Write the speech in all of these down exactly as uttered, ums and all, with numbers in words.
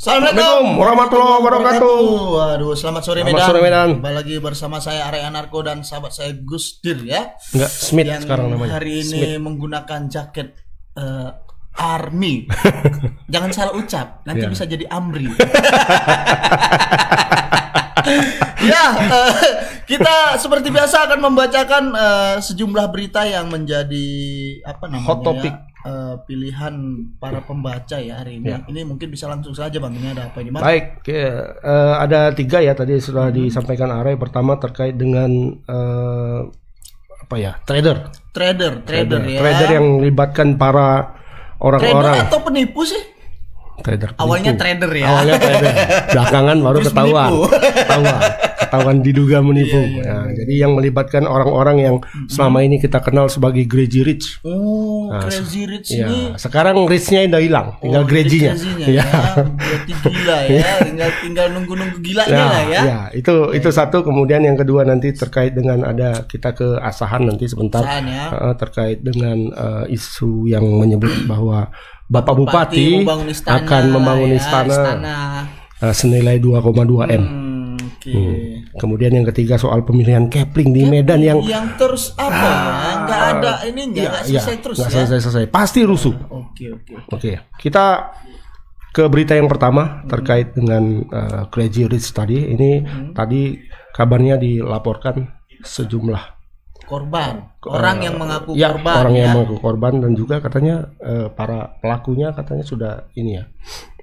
Assalamualaikum warahmatullahi wabarakatuh. Waduh, selamat sore Medan. Selamat sore Medan. Kembali lagi bersama saya Arya Anarko dan sahabat saya Gus Dir ya. Enggak, Smith yang sekarang namanya. Hari ini Smith. Menggunakan jaket uh, Army. Jangan salah ucap, nanti Ya. bisa jadi Amri. Ya, uh, kita seperti biasa akan membacakan uh, sejumlah berita yang menjadi apa namanya hot topic. ya, uh, pilihan para pembaca ya hari ini. Ya. Ini mungkin bisa langsung saja Bang, ini ada apa ini Bang? Baik, ke- eh, ada tiga ya tadi sudah disampaikan Arya. Pertama terkait dengan eh, apa ya, trader, Trader, trader, ya. trader yang melibatkan para orang-orang. Trader atau penipu sih? Trader. Awalnya penipu. trader ya. Awalnya trader. Belakangan baru Terus ketahuan. menipu. Ketahuan. Ketahuan diduga menipu. Iya, iya, Nah, jadi yang melibatkan orang-orang yang selama ini kita kenal sebagai Crazy Rich. Oh, Nah, Crazy Rich Ya, ini. sekarang richnya udah hilang, tinggal Oh, grejinya. crazy-nya Ya. ya. Berarti gila ya. Tinggal tinggal nunggu-nunggu gilanya Ya, lah ya. ya, itu itu satu. Kemudian yang kedua nanti terkait dengan ada kita ke Asahan nanti sebentar. Asahan, ya. Eh, terkait dengan eh, isu yang menyebut bahwa Bapak Bupati Bupati, membangun istana akan membangun ya, istana, istana. eh, senilai dua koma dua M. Hmm, oke. Hmm. Kemudian yang ketiga soal pemilihan Kepling di Medan yang Yang terus apa ya? Nggak ada ininya, ya, nggak ya, selesai terus nggak ya. selesai-selesai. Pasti rusuh. Oke, oke. Oke, kita ke berita yang pertama terkait dengan uh, Crazy Rich tadi. Ini tadi kabarnya dilaporkan sejumlah Korban, orang yang mengaku ya, korban orang ya. yang mengaku korban dan juga katanya uh, para pelakunya katanya sudah ini ya.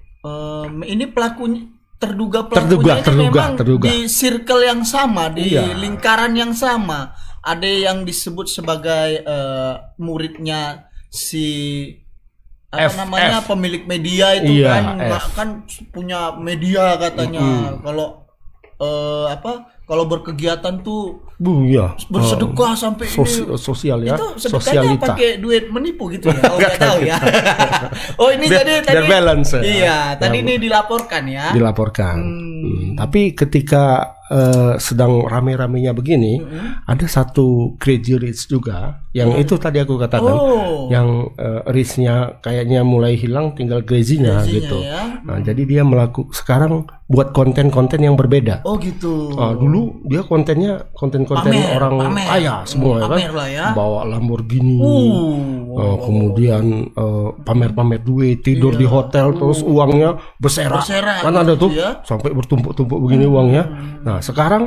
Em, ini pelakunya terduga pelakunya Terduga, ini terduga, memang terduga. di circle yang sama, di Iya. lingkaran yang sama. Ada yang disebut sebagai eh, muridnya si apa F, namanya F. pemilik media itu Iya, kan, F. nggak- kan punya media katanya. Kalau eh, apa? Kalau berkegiatan tuh Bu ya. bersedekah sampai Sosi- ini. sosial ya. Itu sedekahnya Sosialita. pakai duit menipu gitu ya? Oh, nggak tahu ya. Oh ini Biar- jadi biar tadi balance ya. Iya, tadi Ya, ini dilaporkan ya. dilaporkan. Hmm, Tapi ketika eh, sedang rame-ramenya begini, ada satu Crazy Rich juga yang itu tadi aku katakan, Oh. yang eh, richnya kayaknya mulai hilang, tinggal crazy-nya Crazy-nya gitu. ya. Nah, jadi dia melakukan sekarang buat konten-konten yang berbeda. Oh gitu. Ah, dulu dia kontennya konten-konten Pamer, orang pamer. kaya semua ya kan, Pamer lah ya. bawa Lamborghini. Uh, Eh, kemudian eh, pamer-pamer duit, tidur di hotel, terus uangnya berserak. Berserak Kan ada gitu tuh ya. sampai bertumpuk-tumpuk begini uangnya. Nah, sekarang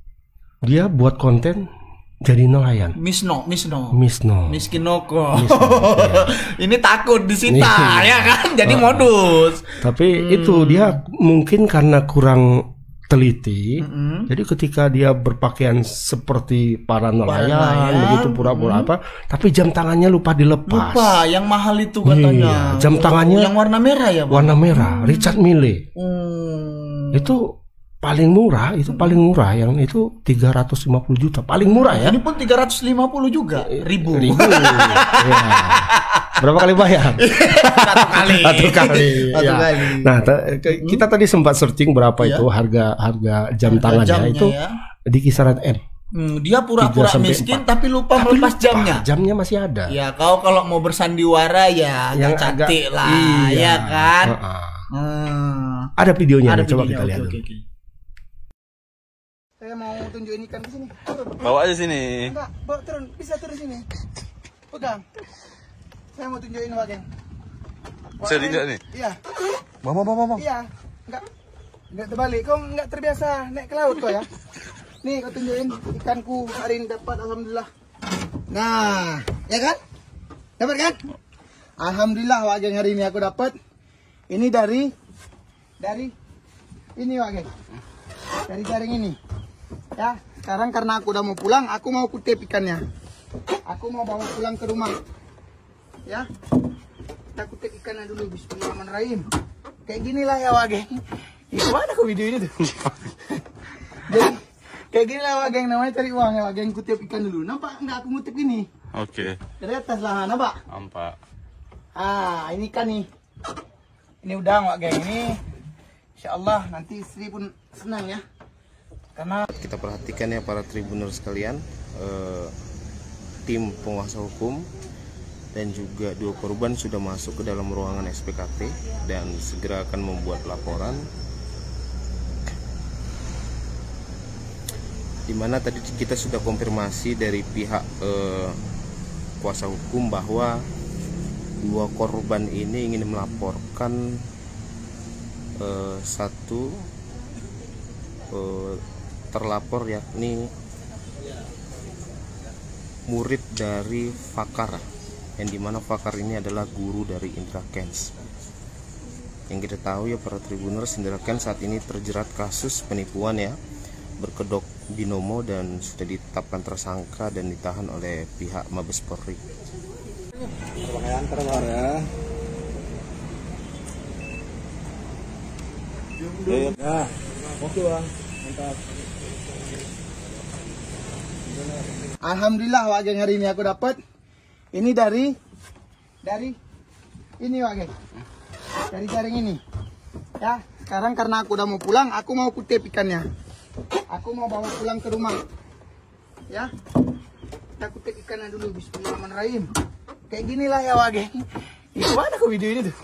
dia buat konten jadi nelayan. Misno, Misno. Misno. Miskinoko. Misno, Ini takut disita Iya. ya kan? Jadi modus. Tapi itu dia mungkin karena kurang teliti. Mm-mm. Jadi ketika dia berpakaian seperti para nelayan, nelayan, begitu pura-pura apa, tapi jam tangannya lupa dilepas. Lupa yang mahal itu katanya. Iya, jam tangannya yang warna merah ya, Bang? warna merah, Richard Mille. Hmm. Itu paling murah, itu paling murah yang itu tiga ratus lima puluh juta. Paling murah ya. Ini pun tiga ratus lima puluh juga ribu. Ribu. Ya. Berapa kali bayar? Satu kali. Satu kali. Satu Ya. kali. Nah, ta- ke- kita tadi sempat searching berapa Iya. itu harga harga jam Harga tangannya jamnya itu ya. di kisaran M. Hmm, dia pura-pura tiga sampai miskin empat. tapi lupa Tapi melepas lupa, jamnya. Jamnya masih ada. Ya, kau kalau mau bersandiwara ya Yang agak cantik agak- lah, iya. ya kan? Heeh. Hmm. Ada videonya Ada nih, coba videonya, kita lihat oke, dulu. oke, oke. Saya mau tunjukin ikan ke sini. Turun. Bawa aja sini. Enggak, bawa turun. Bisa turun sini. Pegang. Saya mau tunjukin Pak Geng. Bawa Bisa air. tidak nih? Iya. Bawa, bawa, bawa. Iya. Enggak. Enggak terbalik. Kau enggak terbiasa naik ke laut kau ya. Nih kau tunjukin ikanku hari ini dapat alhamdulillah. Nah, ya kan? Dapat kan? Alhamdulillah Pak Geng hari ini aku dapat. Ini dari dari ini Pak Geng. Dari jaring ini. Ya, sekarang karena aku udah mau pulang, aku mau kutip ikannya. Aku mau bawa pulang ke rumah. Ya. Kita kutip ikannya dulu, bismillahirrahmanirrahim. Kayak gini lah ya, Wage. Itu mana aku video ini tuh? Jadi, kayak gini lah, Wage. Namanya cari uang ya, Wage. Kutip ikan dulu. Nampak enggak aku ngutip ini? Oke. Dari atas lah, nampak? Nampak. Ah, ini kan nih. Ini udang, Wage. Ini insya Allah nanti istri pun senang ya. Karena Kita perhatikan ya para tribuner sekalian, eh, tim penguasa hukum dan juga dua korban sudah masuk ke dalam ruangan S P K T dan segera akan membuat laporan, dimana tadi kita sudah konfirmasi dari pihak eh, kuasa hukum bahwa dua korban ini ingin melaporkan eh, satu eh, terlapor, yakni murid dari Fakar, yang dimana Fakar ini adalah guru dari Indra Kents. Yang kita tahu ya para Tribuners, Indra Kents saat ini terjerat kasus penipuan ya, berkedok binomo, dan sudah ditetapkan tersangka dan ditahan oleh pihak Mabes Polri. Pakaian terbar ya. Nah, oke bang, mantap. Alhamdulillah Wak Geng, hari ini aku dapat ini dari dari ini Wak Geng, dari jaring ini ya. Sekarang karena aku udah mau pulang, aku mau kutip ikannya, aku mau bawa pulang ke rumah ya. Kita kutip ikannya dulu. Bismillahirrahmanirrahim. Kayak gini lah ya Wak Geng. Gimana aku video ini tuh?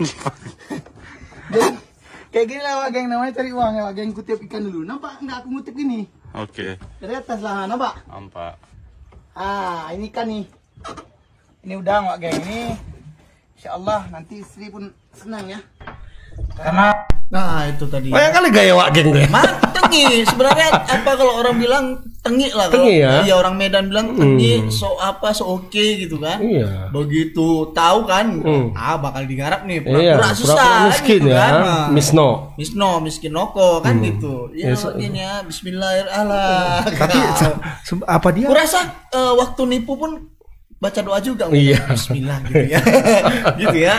Jadi kayak gini lah Wak Geng, namanya cari uang ya Wak Geng. Kutip ikan dulu. Nampak nggak aku ngutip gini? Oke. Dari atas lah, nampak? Nampak. Ah, ini kan nih. Ini udang Wak Geng. Ini insya Allah nanti istri pun senang ya. Karena Nah itu tadi. Banyak kali gaya Wak Geng deh. Mah tengi sebenarnya, apa kalau orang bilang tengi lah, kalau Tengi ya? ya orang Medan bilang tengi, so apa so oke gitu kan. Iya. Begitu tahu kan, Hmm. ah bakal digarap nih, Iya, pura-pura susah pura-pura miskin gitu ya, kan. Nah, misno. misno, miskin noko kan Hmm. gitu. Ya Yes. ini ya bismillahirrahmanirrahim. Tapi se- se- apa dia? Kurasa eh, waktu nipu pun baca doa juga. Iya. Bismillah gitu ya. Gitu ya.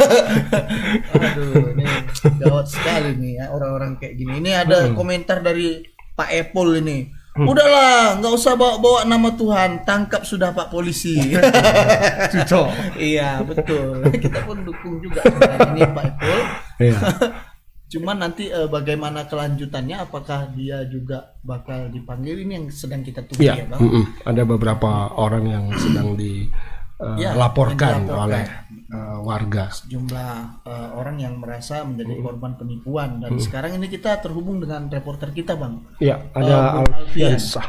Aduh, ini gawat sekali nih ya orang-orang kayak gini. Ini ada Hmm. komentar dari Pak Epul ini. Udahlah, nggak usah bawa-bawa nama Tuhan, tangkap sudah Pak Polisi. Cucok. Iya, betul. Kita pun dukung juga dengan ini Pak Epul. Iya. Cuman nanti eh, bagaimana kelanjutannya, apakah dia juga bakal dipanggil, ini yang sedang kita tunggu Iya. ya Bang. mm-mm. Ada beberapa orang yang sedang dilaporkan Ya, yang dilaporkan. oleh uh, warga. Jumlah eh, orang yang merasa menjadi korban penipuan, dan sekarang ini kita terhubung dengan reporter kita Bang. Iya, Oh, ada Bung Alfian. Alfiansah.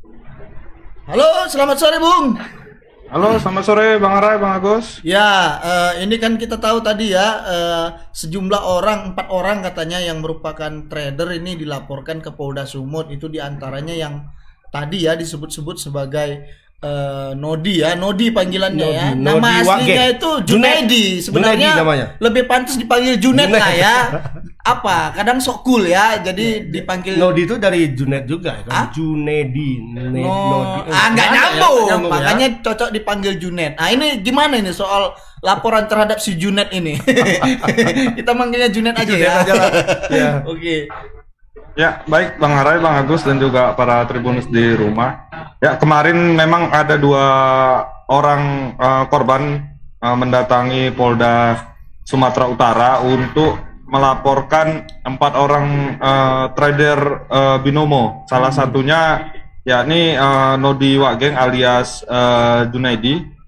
Halo, selamat sore Bung. Halo, selamat sore Bang Arai, Bang Agus. Ya, eh, ini kan kita tahu tadi ya, eh, sejumlah orang, empat orang katanya yang merupakan trader ini dilaporkan ke Polda Sumut. Itu diantaranya yang tadi ya disebut-sebut sebagai eh, Nodi ya, Nodi panggilannya Nodi, ya. Nodi Nama aslinya Wage. itu Junaidi. Sebenarnya Junaidi namanya. lebih pantas dipanggil Junet Junaid. lah ya. Apa? Kadang sok cool ya, jadi dipanggil. Nodi itu dari Junet juga Hah? kan? Junedi. Ne- Oh, Nodi. ah nggak Nggak ada ya, nyambung, nggak nyambung ya. makanya cocok dipanggil Junet. Ah ini gimana ini soal laporan terhadap si Junet ini? Kita manggilnya Junet aja Junet ya. aja lah. Ya. Oke. Ya, baik Bang Arai, Bang Agus, dan juga para tribunus di rumah. Ya, kemarin memang ada dua orang eh, korban eh, mendatangi Polda Sumatera Utara untuk melaporkan empat orang eh, trader eh, binomo. Salah satunya yakni eh, Nodi Wak Geng alias eh, Junaidi.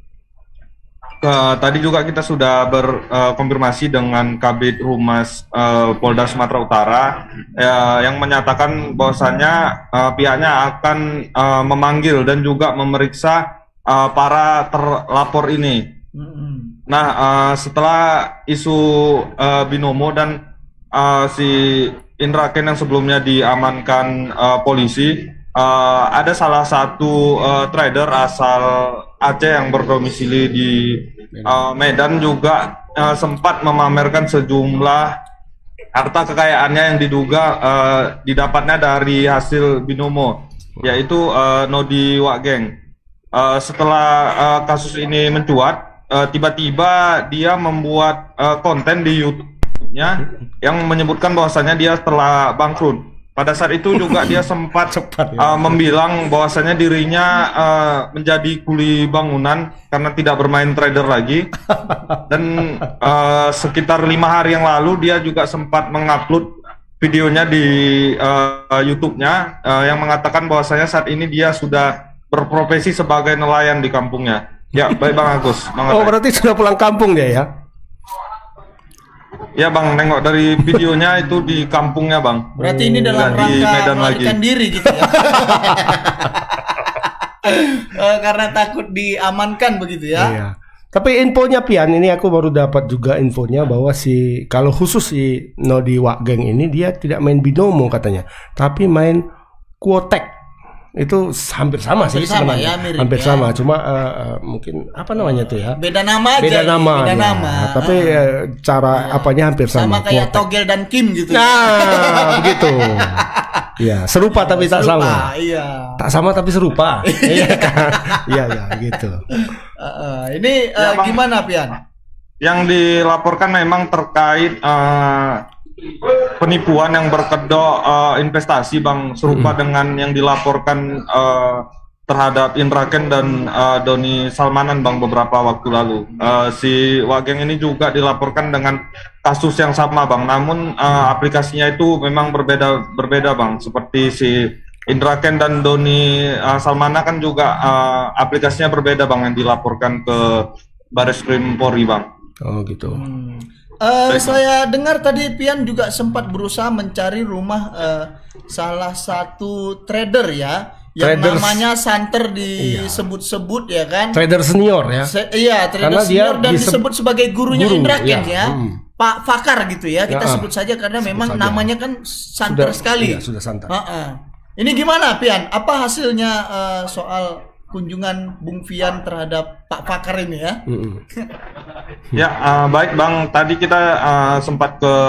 Eh, tadi juga kita sudah berkonfirmasi dengan Kabid Humas eh, Polda Sumatera Utara eh, yang menyatakan bahwasannya eh, pihaknya akan eh, memanggil dan juga memeriksa eh, para terlapor ini. Mm-mm. Nah, eh, setelah isu eh, binomo dan eh, si Indra Kents yang sebelumnya diamankan eh, polisi, eh, ada salah satu eh, trader asal Aceh yang berdomisili di eh, Medan juga eh, sempat memamerkan sejumlah harta kekayaannya yang diduga eh, didapatnya dari hasil binomo, yaitu eh, Nodi Wak Geng. Eh, setelah eh, kasus ini mencuat, eh, tiba-tiba dia membuat eh, konten di YouTube-nya yang menyebutkan bahwasannya dia telah bangkrut. Pada saat itu juga dia sempat Cepat, ya. uh, membilang bahwasannya dirinya uh, menjadi kuli bangunan karena tidak bermain trader lagi. Dan uh, sekitar lima hari yang lalu dia juga sempat mengupload videonya di uh, YouTube-nya uh, yang mengatakan bahwasanya saat ini dia sudah berprofesi sebagai nelayan di kampungnya. Ya, baik Bang Agus. Bang Oh, Arai. berarti sudah pulang kampung dia ya? Ya Bang, nengok dari videonya itu di kampungnya Bang. Berarti ini dalam Nggak di rangka Medan melarikan lagi. diri gitu ya. Eh, karena takut diamankan begitu ya. Iya. Tapi infonya Pian, ini aku baru dapat juga infonya bahwa si kalau khusus si Nodi Wakgeng ini dia tidak main binomo katanya, tapi main kuotek. Itu hampir sama Hampir sih sama sebenarnya. ya, mirip hampir ya. sama, cuma uh, uh, mungkin apa namanya tuh ya? Beda nama aja. Beda nih, nama. Beda ya. nama. Tapi Ah. uh, cara apanya hampir Sama sama. kayak kuotek. Togel dan Kim gitu. Nah, begitu. Ya, serupa tapi tak Serupa, sama. Iya. Tak sama tapi serupa. Iya kan? Iya, ya, gitu. Uh, uh, ini uh, Ya, Bang. gimana Pian? Yang dilaporkan memang terkait eh, penipuan yang berkedok eh, investasi Bang, serupa dengan yang dilaporkan eh, terhadap Indra Kents dan eh, Doni Salmanan Bang beberapa waktu lalu. Eh, si Wageng ini juga dilaporkan dengan kasus yang sama Bang, namun eh, aplikasinya itu memang berbeda berbeda Bang. Seperti si Indra Kents dan Doni eh, Salmanan kan juga eh, aplikasinya berbeda Bang yang dilaporkan ke Bareskrim Polri Bang. Oh, gitu. Eh, saya dengar tadi Pian juga sempat berusaha mencari rumah eh, salah satu trader ya, yang Traders. namanya santer disebut-sebut ya kan? Trader senior ya. Se- iya, trader Karena dia senior dan disebut- disebut sebagai gurunya Guru, Indra iya. Kents ya. Hmm. Pak Fakar gitu ya, kita Ya, sebut saja karena memang saja. namanya kan santer Sudah- sekali. iya, sudah santer. Heeh. Ini gimana Pian? Apa hasilnya eh, soal kunjungan Bung Fian terhadap Pak Fakar ini ya? Mm-mm. Ya, eh, baik Bang. Tadi kita eh, sempat ke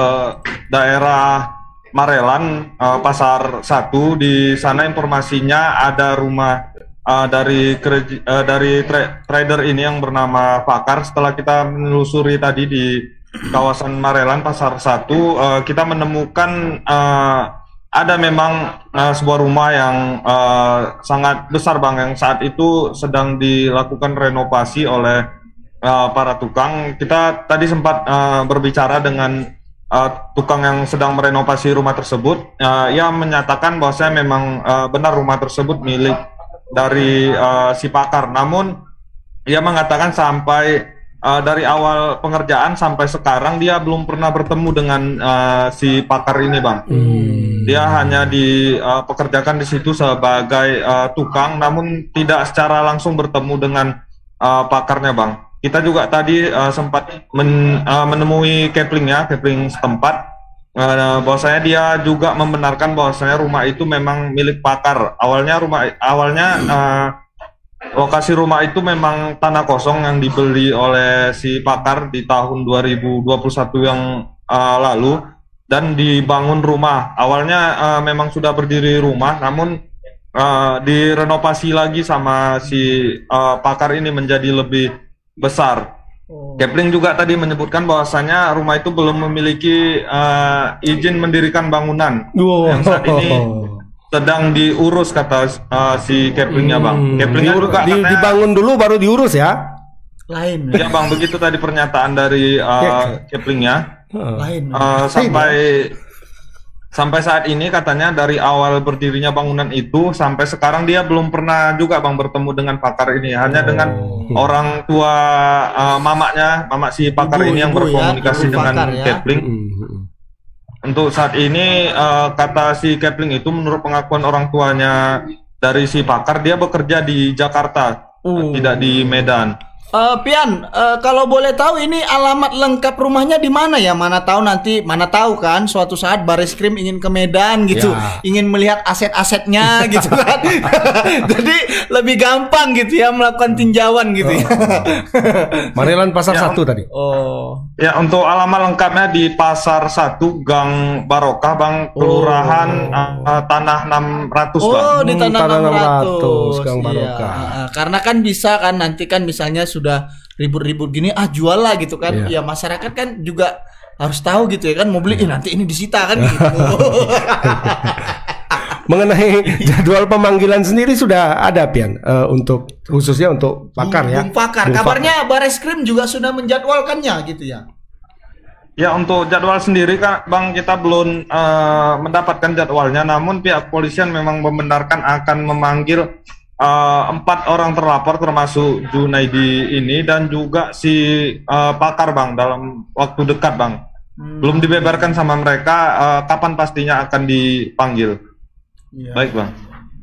daerah Marelan, eh, Pasar satu. Di sana informasinya ada rumah eh, dari kereji- eh, dari tra- trader ini yang bernama Fakar. Setelah kita menelusuri tadi di kawasan Marelan, Pasar satu, eh, kita menemukan eh, ada memang eh, sebuah rumah yang eh, sangat besar Bang, yang saat itu sedang dilakukan renovasi oleh eh, para tukang. Kita tadi sempat eh, berbicara dengan eh, tukang yang sedang merenovasi rumah tersebut. Eh, ia menyatakan bahwasanya memang eh, benar rumah tersebut milik dari eh, si pakar. Namun ia mengatakan sampai Uh, dari awal pengerjaan sampai sekarang dia belum pernah bertemu dengan uh, si pakar ini Bang. Dia hanya dipekerjakan di situ sebagai uh, tukang, namun tidak secara langsung bertemu dengan uh, pakarnya Bang. Kita juga tadi uh, sempat men, uh, menemui Keplingnya, Kepling setempat, uh, bahwasanya dia juga membenarkan bahwasanya rumah itu memang milik pakar. Awalnya rumah awalnya uh, lokasi rumah itu memang tanah kosong yang dibeli oleh si pakar di tahun dua ribu dua puluh satu yang uh, lalu, dan dibangun rumah. Awalnya uh, memang sudah berdiri rumah, namun uh, direnovasi lagi sama si uh, pakar ini menjadi lebih besar. Kepling juga tadi menyebutkan bahwasanya rumah itu belum memiliki uh, izin mendirikan bangunan. Wow. Yang saat ini sedang diurus kata uh, si Keplingnya Bang. Keplingnya Diur- juga di- katanya, dibangun dulu baru diurus ya. Lain. ya Bang, begitu tadi pernyataan dari uh, Keplingnya. Lain. Uh, sampai sampai saat ini katanya dari awal berdirinya bangunan itu sampai sekarang dia belum pernah juga Bang bertemu dengan pakar ini. Hanya dengan orang tua uh, mamaknya, mamak si pakar Ibu- ini yang ibu ya, berkomunikasi ibu dengan pakar ya. Kepling. Mm-mm. Untuk saat ini uh, kata si Kepling itu, menurut pengakuan orang tuanya dari si pakar, dia bekerja di Jakarta, Oh. tidak di Medan. Eh, Pian, eh, kalau boleh tahu ini alamat lengkap rumahnya di mana ya? Mana tahu nanti, mana tahu kan suatu saat Bareskrim ingin ke Medan gitu, Ya. ingin melihat aset-asetnya gitu kan. Jadi lebih gampang gitu ya melakukan tinjauan gitu ya. Marelan Pasar Ya, satu tadi. Oh. Ya, untuk alamat lengkapnya di Pasar satu Gang Barokah Bang, Kelurahan uh, Tanah enam ratus Bang. Oh, di Hmm, tanah Tanah enam ratus. enam ratus, Gang Iya. Barokah. Ah, karena kan bisa kan nanti kan misalnya sudah ribut-ribut gini, ah jual lah gitu kan. Iya. Ya masyarakat kan juga harus tahu gitu ya kan, mau beli, "Ih, nanti ini disita kan gitu. Mengenai jadwal pemanggilan sendiri sudah ada Pian, eh, untuk khususnya untuk pakar Bung- ya. Bung Pakar. Bung Kabarnya Bareskrim juga sudah menjadwalkannya gitu ya. Ya, untuk jadwal sendiri kan Bang, kita belum uh, mendapatkan jadwalnya, namun pihak kepolisian memang membenarkan akan memanggil uh, empat orang terlapor termasuk Junaidi ini dan juga si uh, pakar bang dalam waktu dekat bang. Hmm. Belum dibeberkan sama mereka. Uh, kapan pastinya akan dipanggil? Ya. Baik bang.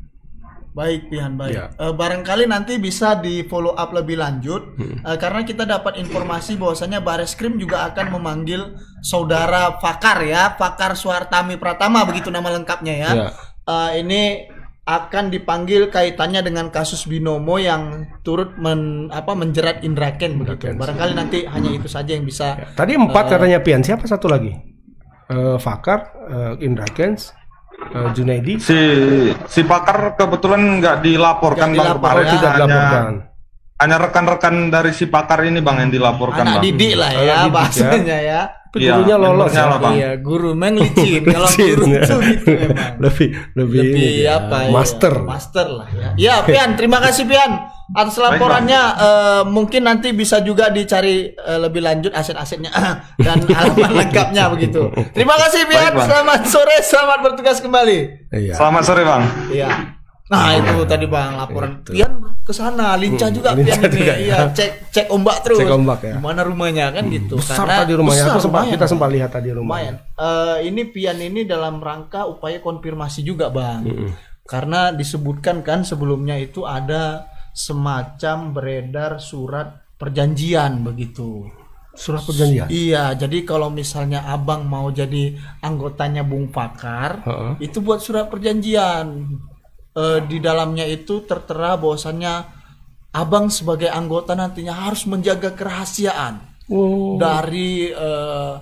Baik, Pian, baik. Ya. Uh, barangkali nanti bisa di follow up lebih lanjut, hmm. uh, karena kita dapat informasi bahwasanya Bareskrim juga akan memanggil saudara Fakar ya, Fakar Suhartami Pratama begitu nama lengkapnya ya. Ya. Uh, ini akan dipanggil kaitannya dengan kasus binomo yang turut men, apa, menjerat Indra Kents begitu. Barangkali nanti hanya itu saja yang bisa. Ya. Tadi empat uh, katanya Pian, siapa satu lagi? Uh, Fakar, uh, Indra Kents. Uh, Junaidi, si si pakar kebetulan nggak dilaporkan bang kemarin, ya. Tidak dilaporkan. Hanya rekan-rekan dari si pakar ini bang yang dilaporkan. Anak bang. didik lah ya bahasanya ya. Tapi gurunya ya, lolos ya, lah, bang. Iya, guru memang licin. Kalau guru itu gitu memang. Lebih lebih, lebih ini, apa ya, ya? Master. Master lah ya. Ya, Pian, terima kasih Pian atas laporannya. Uh, mungkin nanti bisa juga dicari uh, lebih lanjut aset-asetnya dan alamat lengkapnya begitu. Terima kasih Pian. Baik, selamat sore, selamat bertugas kembali. Iya. Selamat sore bang. Iya. Nah itu tadi bang laporan itu. Pian kesana lincah juga hmm, Pian lincah ini juga, iya ya. cek cek ombak terus cek ombak, ya. Gimana rumahnya kan gitu. Besar karena tadi rumahnya besar, aku sempat lumayan, kita sempat lihat tadi rumahnya. Uh, ini Pian ini dalam rangka upaya konfirmasi juga bang, hmm. karena disebutkan kan sebelumnya itu ada semacam beredar surat perjanjian begitu. Surat perjanjian. Iya, jadi kalau misalnya abang mau jadi anggotanya Bung Fakar, uh-uh. itu buat surat perjanjian. E, di dalamnya itu tertera bahwasannya abang sebagai anggota nantinya harus menjaga kerahasiaan oh. dari e,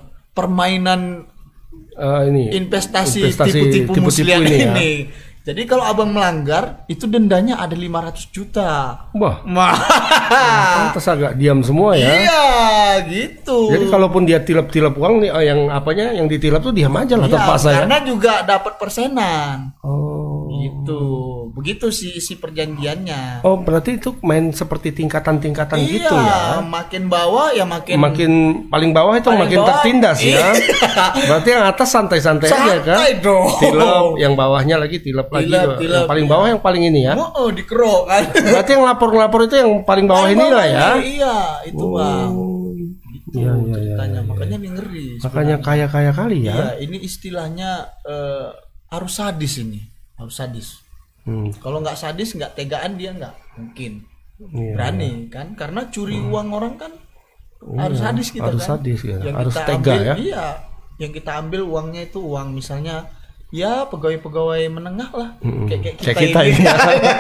permainan uh, ini investasi, investasi tipu-tipu muslihat ini. ini. ini. Jadi kalau abang melanggar itu dendanya ada lima ratus juta. Wah. Pantas agak diam semua ya. Iya, gitu. Jadi kalaupun dia tilap-tilap uang nih yang apanya yang ditilap tuh diam aja lah, iya, terpaksa ya. Karena juga dapat persenan. Oh. Gitu. Begitu sih isi perjanjiannya. Oh, berarti itu main seperti tingkatan-tingkatan iya, gitu ya. Makin bawah ya makin makin paling bawah itu paling makin bawah, tertindas iya. ya. Berarti yang atas santai-santai aja kan. Dong. Tilap, yang bawahnya lagi tilap, lagi. Tilap, tilap, yang paling iya. bawah yang paling ini ya. Oh, dikerok kan. Berarti yang lapor-lapor itu yang paling bawah ini lah ya. Iya, itu oh. Bang. Gitu iya, iya, ceritanya, iya, iya. makanya ini ngeri. Makanya kaya-kaya kali ya. Iya, ini istilahnya uh, harus sadis ini, harus sadis. Hmm. Kalau nggak sadis, nggak tegaan dia nggak mungkin iya, berani iya. kan? Karena curi hmm. uang orang kan iya, harus sadis kita harus kan. sadis ya. Yang Harus kita tega ambil, ya. Iya, yang kita ambil uangnya itu uang misalnya ya pegawai-pegawai menengah lah, hmm. kayak, kayak kita, kayak kita ini. ini.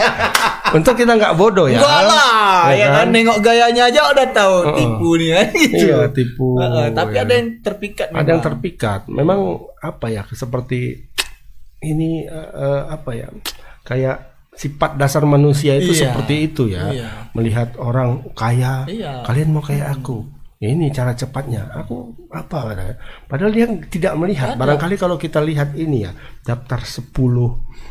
Untuk kita nggak bodoh ya. Enggak lah, ya, ya kan? kan nengok gayanya aja udah tahu uh-uh. tipu nih kan gitu. Iya, tipu. Uh-uh. Tapi ya. ada yang terpikat. Ada memang. yang terpikat. Memang apa ya? Seperti ini uh, apa ya? Kayak sifat dasar manusia itu iya. seperti itu ya. Iya. Melihat orang kaya, iya. kalian mau kayak aku. Ini cara cepatnya. Aku apa katanya? Padahal dia tidak melihat. Ada. Barangkali kalau kita lihat ini ya, daftar sepuluh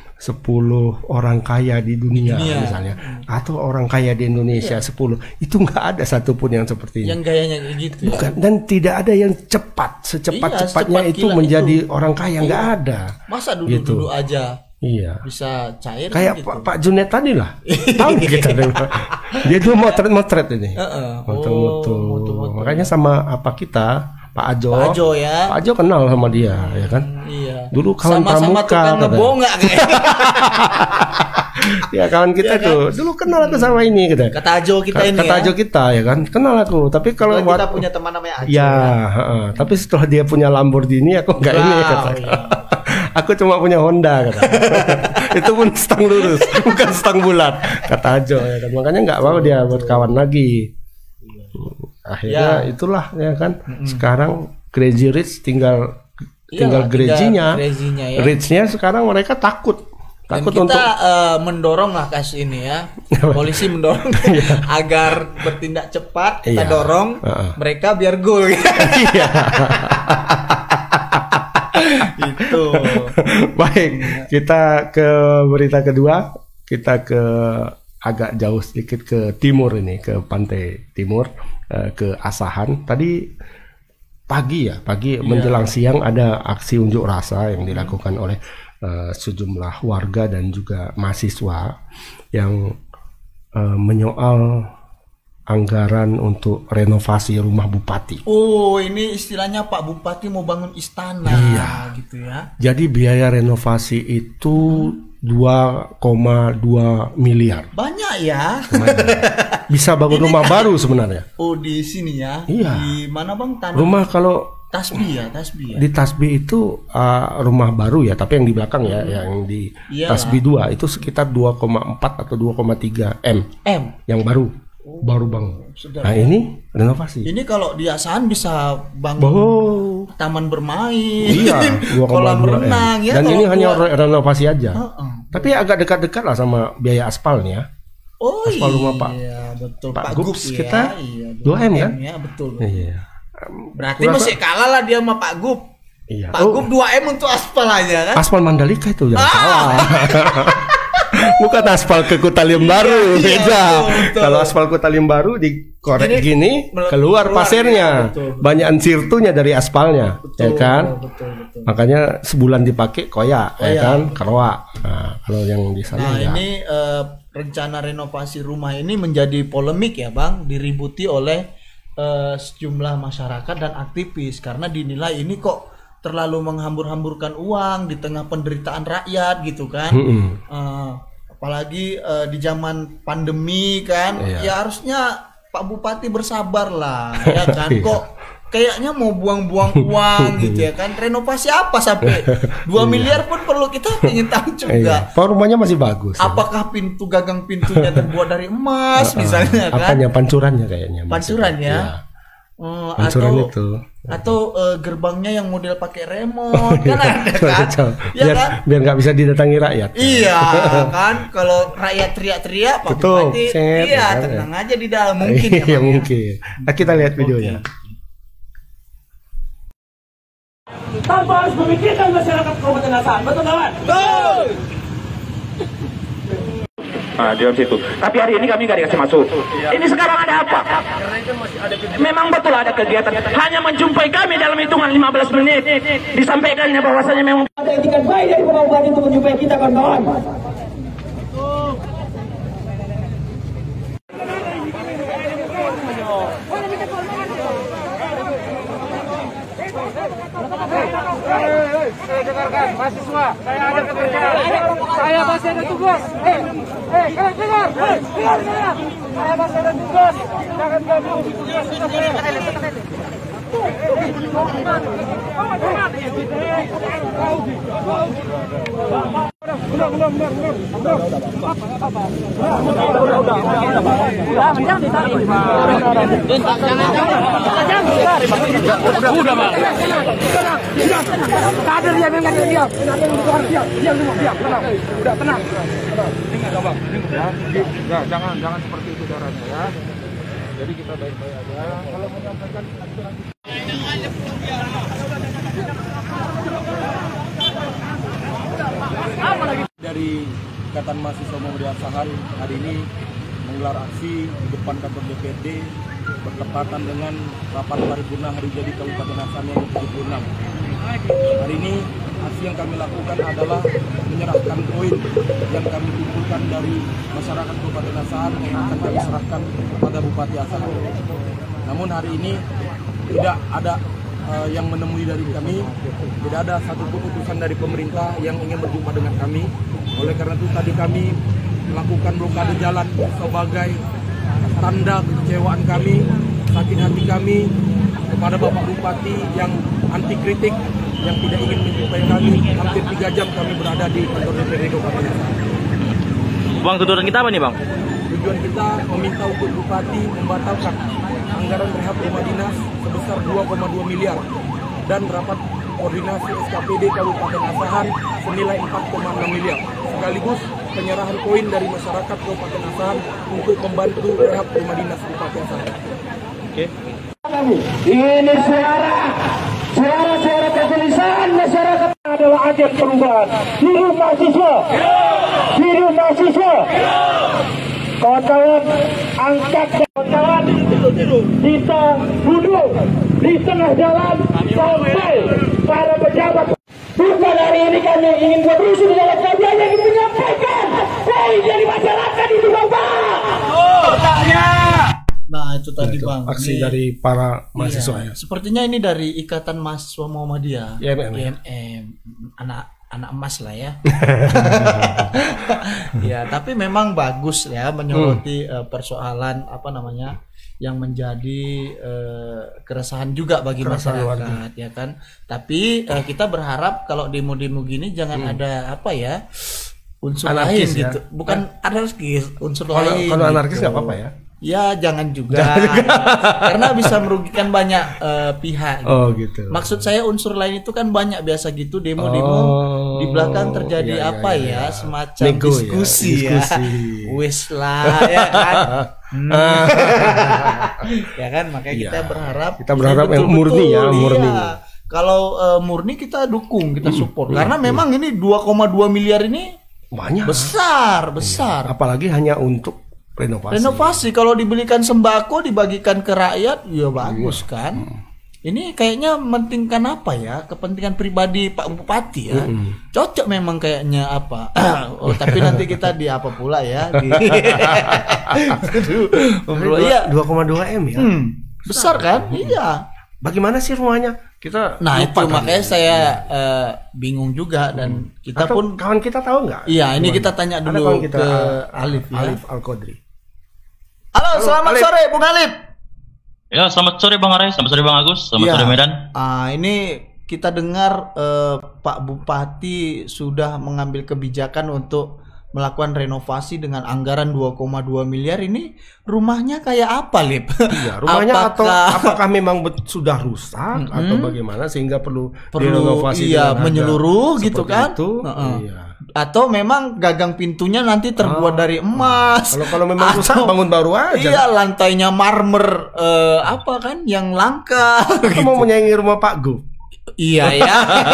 orang kaya di dunia, dunia. misalnya, atau orang kaya di Indonesia iya. sepuluh, itu nggak ada satupun yang seperti ini. Yang gayanya kayak gitu. Bukan. Ya? Dan tidak ada yang cepat, secepat-cepatnya iya, itu menjadi itu. orang kaya, nggak iya. ada. Masa dulu-dulu gitu. aja. Iya. Bisa cair kayak gitu. Pak Junet tadi lah. Tahu kita dia dulu motret motret ini. Uh-uh. Moto-moto. Oh, makanya sama apa kita Pak Ajo. Pak Ajo ya. Pak Ajo kenal sama dia hmm, ya kan. Iya. Dulu kawan sama-sama pramuka. Sama-sama ngebongak kayak. Ya kawan kita ya, tuh. Kan? Dulu kenal aku sama ini kita. Kata Ajo kita ini. Kata ya? Ajo kita ya kan. Kenal aku. Tapi kalau kita buat, punya teman namanya Ajo. Ya, ya. Tapi setelah dia punya Lamborghini aku enggak wow, ini kata. Iya. Aku cuma punya Honda kata. Itu pun stang lurus, bukan stang bulat. Kata Ajo ya kan. Makanya nggak mau dia berkawan lagi. Akhirnya ya. itulah ya kan. Mm-hmm. Sekarang Crazy Rich tinggal ya, tinggal gerejinya. Ya. Rich-nya sekarang mereka takut. Takut Dan kita untuk uh, mendorong lah kasus ini ya. Polisi mendorong agar bertindak cepat. Kita iya. dorong uh-uh. mereka biar gol. Iya. Itu. Baik, kita ke berita kedua. Kita ke agak jauh sedikit ke timur ini, ke pantai timur, ke Asahan. Tadi pagi ya, pagi yeah. menjelang siang ada aksi unjuk rasa yang dilakukan oleh uh, sejumlah warga dan juga mahasiswa yang uh, menyoal anggaran untuk renovasi rumah bupati. Oh, ini istilahnya Pak Bupati mau bangun istana, Iya. gitu ya. Jadi biaya renovasi itu dua koma dua miliar. Banyak ya. Bisa bangun Ini rumah kan- baru sebenarnya. Oh, di sini ya. Iya. Di mana Bang? Tanah Rumah kalau Tasbih ya, Tasbih ya. di Tasbih itu uh, rumah baru ya, tapi yang di belakang ya, yang di Iyalah. Tasbih dua itu sekitar dua koma empat atau dua koma tiga M M. yang baru. Baru bangun. Sudah. Nah, ini renovasi. Ini kalau di Asahan bisa bangun Oh. taman bermain, Iya, dua koma kolam dua M. renang ya. Dan kalau ini hanya dua- re- renovasi aja. Heeh. Tapi agak dekat-dekat lah sama biaya aspalnya. Oh aspal rumah Pak- iya, betul. Pak Pak Gups Gups kita ya, iya, dua M kan? ya, betul. Iya. Berarti Kurasa- masih kalah lah dia sama Pak Gup. Iya. Pak Oh, Gup dua M untuk aspal aja kan? aspal Mandalika itu jangan Ah! salah. Bukan aspal ke Kutalim Baru, iya, beda. betul, betul. Kalau aspal Kutalim Baru dikorek Gini, gini, mele- keluar keluar, pasirnya. iya, betul, betul. Banyak sirtunya dari aspalnya, ya kan? Betul, betul. Makanya sebulan dipakai koyak, ya Koyak. kan? Keroak. Nah, kalau yang di sana Nah, enggak. ini eh, rencana renovasi rumah ini menjadi polemik ya, Bang, diributi oleh eh, sejumlah masyarakat dan aktivis karena dinilai ini kok terlalu menghambur-hamburkan uang di tengah penderitaan rakyat gitu kan. Mm-mm. Eh, apalagi eh, di zaman pandemi kan, Iya. ya harusnya Pak Bupati bersabar lah, ya kan? Iya. Kok kayaknya mau buang-buang uang gitu ya kan? Renovasi apa sampai dua miliar pun perlu kita ingin tahu juga. Iya. Pak, rumahnya masih bagus. ya. Apakah pintu gagang pintunya terbuat dari emas misalnya kan? Apanya pancurannya kayaknya? Pancuran ya? Iya. Eh, Pancuran atau itu. atau eh, gerbangnya yang model pakai remote kan ada kan? Ya biar kan? biar nggak bisa didatangi rakyat. Iya kan, kalau rakyat teriak-teriak Pak Betul, Bupati, set, iya ya, tenang aja di dalam mungkin ya, Iya Bang, ya. mungkin. Nah, kita lihat videonya. Tanpa harus memikirkan masyarakat Kabupaten Asahan, betul kawan? Betul. Nah, di dalam situ. Tapi hari ini kami nggak dikasih masuk. Ini sekarang ada apa? Memang betul ada kegiatan. Hanya menjumpai kami dalam hitungan lima belas menit. Disampaikannya bahwasanya memang ada etikat baik dari Pak Bupati untuk menjumpai kita kawan-kawan. Dengarkan mahasiswa, saya ada pekerjaan, saya masih ada tugas. Eh, eh, kalian dengar, eh, dengar, dengar. Saya masih ada tugas, jangan ganggu tugas saya. Udah, udah, udah, udah, udah, udah, kader dia memang dia diam, diam, diam dulu, diam, tenang, udah tenang. Dengar, bang, ya, ya, jangan, jangan seperti itu caranya ya. Jadi kita baik-baik aja. Kalau menyampaikan dari Ikatan Mahasiswa Muhammadiyah Asahan hari ini menggelar aksi di depan kantor D P R D bertepatan dengan rapat paripurna hari jadi Kabupaten Asahan yang ke tujuh puluh enam. Hari ini aksi yang kami lakukan adalah menyerahkan koin yang kami kumpulkan dari masyarakat Kabupaten Asahan yang akan kami serahkan kepada Bupati Asahan. Namun hari ini tidak ada uh, yang menemui dari kami, tidak ada satu keputusan dari pemerintah yang ingin berjumpa dengan kami. Oleh karena itu tadi kami melakukan blokade jalan sebagai tanda kekecewaan kami, sakit hati kami kepada Bapak Bupati yang anti kritik, yang tidak ingin menjumpai kami. Hampir tiga jam kami berada di kantor D P R D Kabupaten Asahan. Bang, tujuan kita apa nih, Bang? Tujuan kita meminta untuk Bupati membatalkan anggaran rehab rumah dinas sebesar dua koma dua miliar dan rapat koordinasi S K P D Kabupaten Asahan senilai empat koma enam miliar, sekaligus penyerahan koin dari masyarakat Kabupaten Asahan untuk membantu rehab rumah dinas Bupati Asahan. Oke. ini suara, suara-suara kegelisahan masyarakat adalah agen perubahan. Hidup mahasiswa, hidup mahasiswa. Kawan-kawan, angkat kawan-kawan, kita duduk di tengah jalan sampai para pejabat. Bukan hari ini kan kajiannya, ingin buat rusuh di dalam kajiannya, ingin menyampaikan poin dari masyarakat itu Bapak. Oh, tanya. Nah itu tadi Itu, Bang. aksi Ini- dari para mahasiswa Iya, ya. sepertinya ini dari Ikatan Mahasiswa Muhammadiyah. I M M. I M M. Anak anak emas lah ya. Ya, tapi memang bagus ya menyoroti eh, persoalan apa namanya yang menjadi eh, keresahan juga bagi Keresahan masyarakat ya kan. Tapi eh, kita berharap kalau demo-demo gini jangan ada apa ya unsur Anarkis lain ya. gitu. Bukan anarkis, unsur Kalau lain. kalau anarkis gitu. nggak apa-apa ya. Ya jangan juga, karena bisa merugikan banyak eh, pihak. Gitu. Oh gitu. Maksud saya unsur lain itu kan banyak biasa gitu demo-demo Oh, di belakang terjadi iya, iya, apa iya. ya semacam Nego ya, diskusi ya, diskusi. wis lah ya kan. Hmm. Ya kan makanya Iya. kita berharap Kita berharap ini yang murni ya, betul-betul, murni. iya. Kalau eh, murni kita dukung, kita support karena memang ini dua koma dua miliar ini Banyak. besar, besar. Apalagi hanya untuk renovasi. Renovasi kalau dibelikan sembako dibagikan ke rakyat ya bagus kan. Ini kayaknya mementingkan apa ya? Kepentingan pribadi Pak Bupati ya. Cocok memang kayaknya apa. Oh, tapi nanti kita di apa pula ya di Aduh, ngobrol. Iya. dua koma dua M ya. Hmm, besar kan? Iya. Bagaimana sih rumahnya? Kita Nah, lupa itu kan makanya ya. saya eh, bingung juga dan kita Atau pun kawan kita tahu nggak? iya, ini Rumahnya? kita tanya Ada dulu kawan kita, ke uh, Alif ya. Alif Al-Qadri. Halo, selamat Alif. sore Bung Alif. Ya, selamat sore Bang Arai, selamat sore Bang Agus, selamat Ya. sore Medan. Ah, ini kita dengar eh, Pak Bupati sudah mengambil kebijakan untuk melakukan renovasi dengan anggaran dua koma dua miliar. Ini rumahnya kayak apa, Lip? Iya, rumahnya atau Apakah- apakah memang bet- sudah rusak atau bagaimana sehingga perlu, perlu direnovasi iya dengan harga menyeluruh gitu seperti kan? Itu? Heeh. Iya. Atau memang gagang pintunya nanti terbuat dari emas. Kalau kalau memang Atau- rusak bangun baru aja. Iya, lantainya marmer eh, apa kan yang langka. Kita mau menyaingi rumah Pak Gu. Iya ya.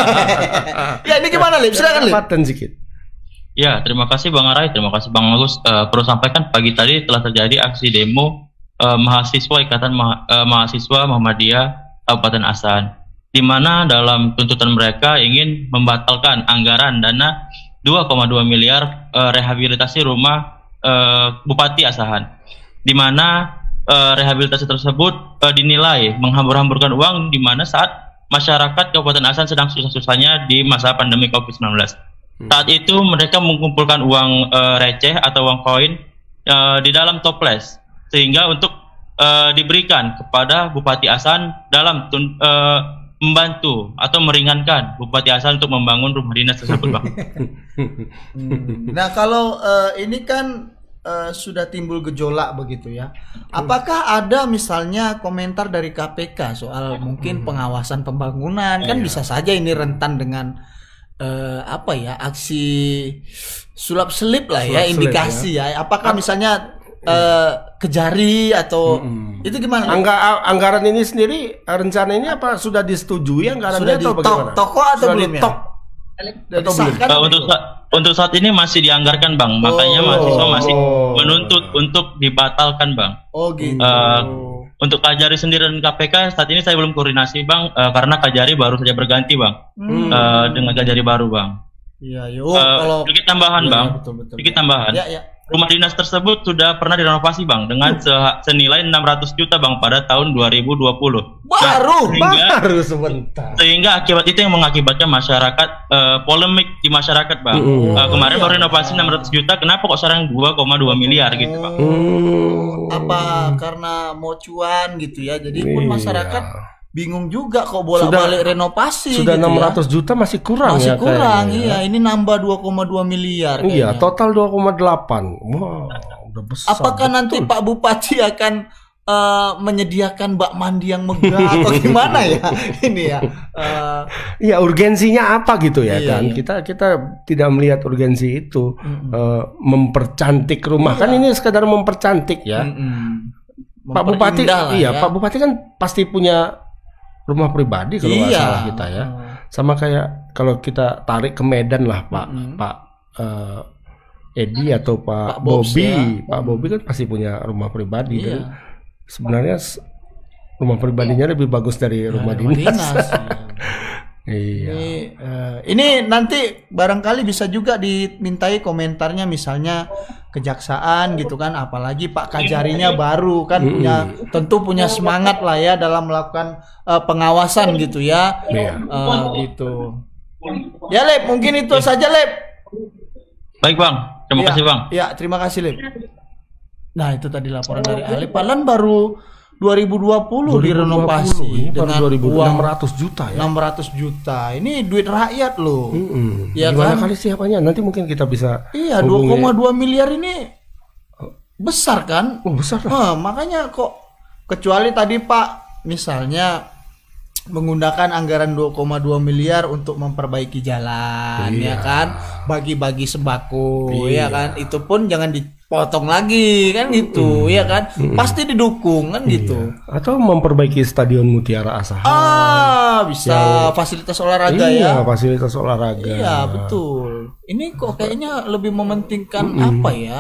Ya ini gimana, Lip? Silakan, Lip. Paten sedikit. Ya, terima kasih Bang Arai, terima kasih Bang Agus. Eh, perlu sampaikan pagi tadi telah terjadi aksi demo eh, mahasiswa Ikatan Ma- eh, Mahasiswa Muhammadiyah Kabupaten Asahan, di mana dalam tuntutan mereka ingin membatalkan anggaran dana dua koma dua miliar eh, rehabilitasi rumah eh, Bupati Asahan, di mana eh, rehabilitasi tersebut eh, dinilai menghambur-hamburkan uang, di mana saat masyarakat Kabupaten Asahan sedang susah-susahnya di masa pandemi covid sembilan belas. Saat itu mereka mengumpulkan uang eh, receh atau uang koin eh, di dalam toples, sehingga untuk eh, diberikan kepada Bupati Asahan dalam tun- eh, membantu atau meringankan Bupati Asahan untuk membangun rumah dinas tersebut, Bang. Hmm. Nah kalau eh, ini kan eh, sudah timbul gejolak begitu ya. Apakah ada misalnya komentar dari K P K soal mungkin pengawasan pembangunan? Kan bisa saja ini rentan dengan eh, apa ya aksi sulap selip lah ya, Sulap-selip, indikasi ya. Apakah misalnya eh, kejari atau itu gimana? Angga, anggaran ini sendiri rencana ini apa sudah disetujui anggarannya Sudah atau ditok bagaimana? toko atau Sudah belum ya? ditok. Sudah atau disahkan Eh, atau untuk belum? sa- untuk saat ini masih dianggarkan, Bang. Makanya Oh. mahasiswa masih Oh. menuntut untuk dibatalkan, Bang. Oh gitu. Eh, Untuk Kajari sendiri dan K P K saat ini saya belum koordinasi, Bang, eh, karena Kajari baru saja berganti, Bang. Hmm. Eh, dengan Kajari baru, Bang. Iya, iya. Oh, Eh, kalau sedikit tambahan, Iya, Bang. iya, betul, betul. Sedikit tambahan. Ya, ya. Rumah dinas tersebut sudah pernah direnovasi, Bang, dengan se- senilai enam ratus juta, Bang, pada tahun dua ribu dua puluh. Baru, sehingga, Baru sebentar. sehingga akibat itu yang mengakibatkan masyarakat eh, polemik di masyarakat, Bang. Mm-mm. Eh, kemarin iya. baru renovasi enam ratus juta, kenapa kok sekarang dua koma dua miliar gitu, Bang? Hmm. Apa karena mau cuan gitu ya. Jadi pun Iya. masyarakat bingung juga kok bolak-balik renovasi Sudah gitu enam ya. ratus juta masih kurang Masih ya kurang, kayaknya. iya. Ini nambah dua koma dua miliar Iya, kayaknya. total dua koma delapan. Wow, udah besar. Apakah nanti betul. Pak Bupati akan eh, menyediakan bak mandi yang megah atau gimana ya? Ini ya. Eh, Iya, urgensinya apa gitu ya Iya, kan? iya. Kita kita tidak melihat urgensi itu eh, mempercantik rumah. Kan Iya. ini sekadar mempercantik ya. mm-mm. Pak Bupati, Memperindah lah iya, ya. Pak Bupati kan pasti punya rumah pribadi kalau nggak Iya. salah kita ya. Sama kayak kalau kita tarik ke Medan lah Pak Mm-mm. Pak eh, Edi atau Pak, Pak Bobs, Bobby, ya. Pak Bobby kan pasti punya rumah pribadi Iya. dan sebenarnya s- rumah pribadinya lebih bagus dari rumah Rumah dinas. dinas, iya. Iya. Ini, eh, ini nanti barangkali bisa juga dimintai komentarnya, misalnya kejaksaan gitu kan, apalagi Pak Kajarinya baru kan, Mm-mm. punya tentu punya semangat lah ya dalam melakukan eh, pengawasan gitu ya. Iya. Eh, gitu. Ya Lep, mungkin itu saja Lep. Baik Bang, terima Ya, kasih Bang. Ya, terima kasih Lep. Nah itu tadi laporan dari Ali. Padahal baru dua ribu dua puluh direnovasi Ini baru dengan dua ribu uang enam ratus juta ya. enam ratus juta. Ini duit rakyat loh. Mm-mm. Ya Gimana kan? kali siapanya? Nanti mungkin kita bisa Iya, dua hubungi- koma dua miliar ini besar kan? Oh, besar lah. Eh, makanya kok kecuali tadi Pak misalnya menggunakan anggaran dua koma dua miliar untuk memperbaiki jalan, Iya. ya kan? Bagi-bagi sembako, Iya. ya kan? Itu pun jangan dipotong lagi kan gitu, ya kan? Pasti didukung kan gitu. Atau memperbaiki Stadion Mutiara Asahan. Ah, bisa fasilitas olahraga iya, ya. fasilitas olahraga. Iya, betul. Ini kok kayaknya lebih mementingkan apa ya?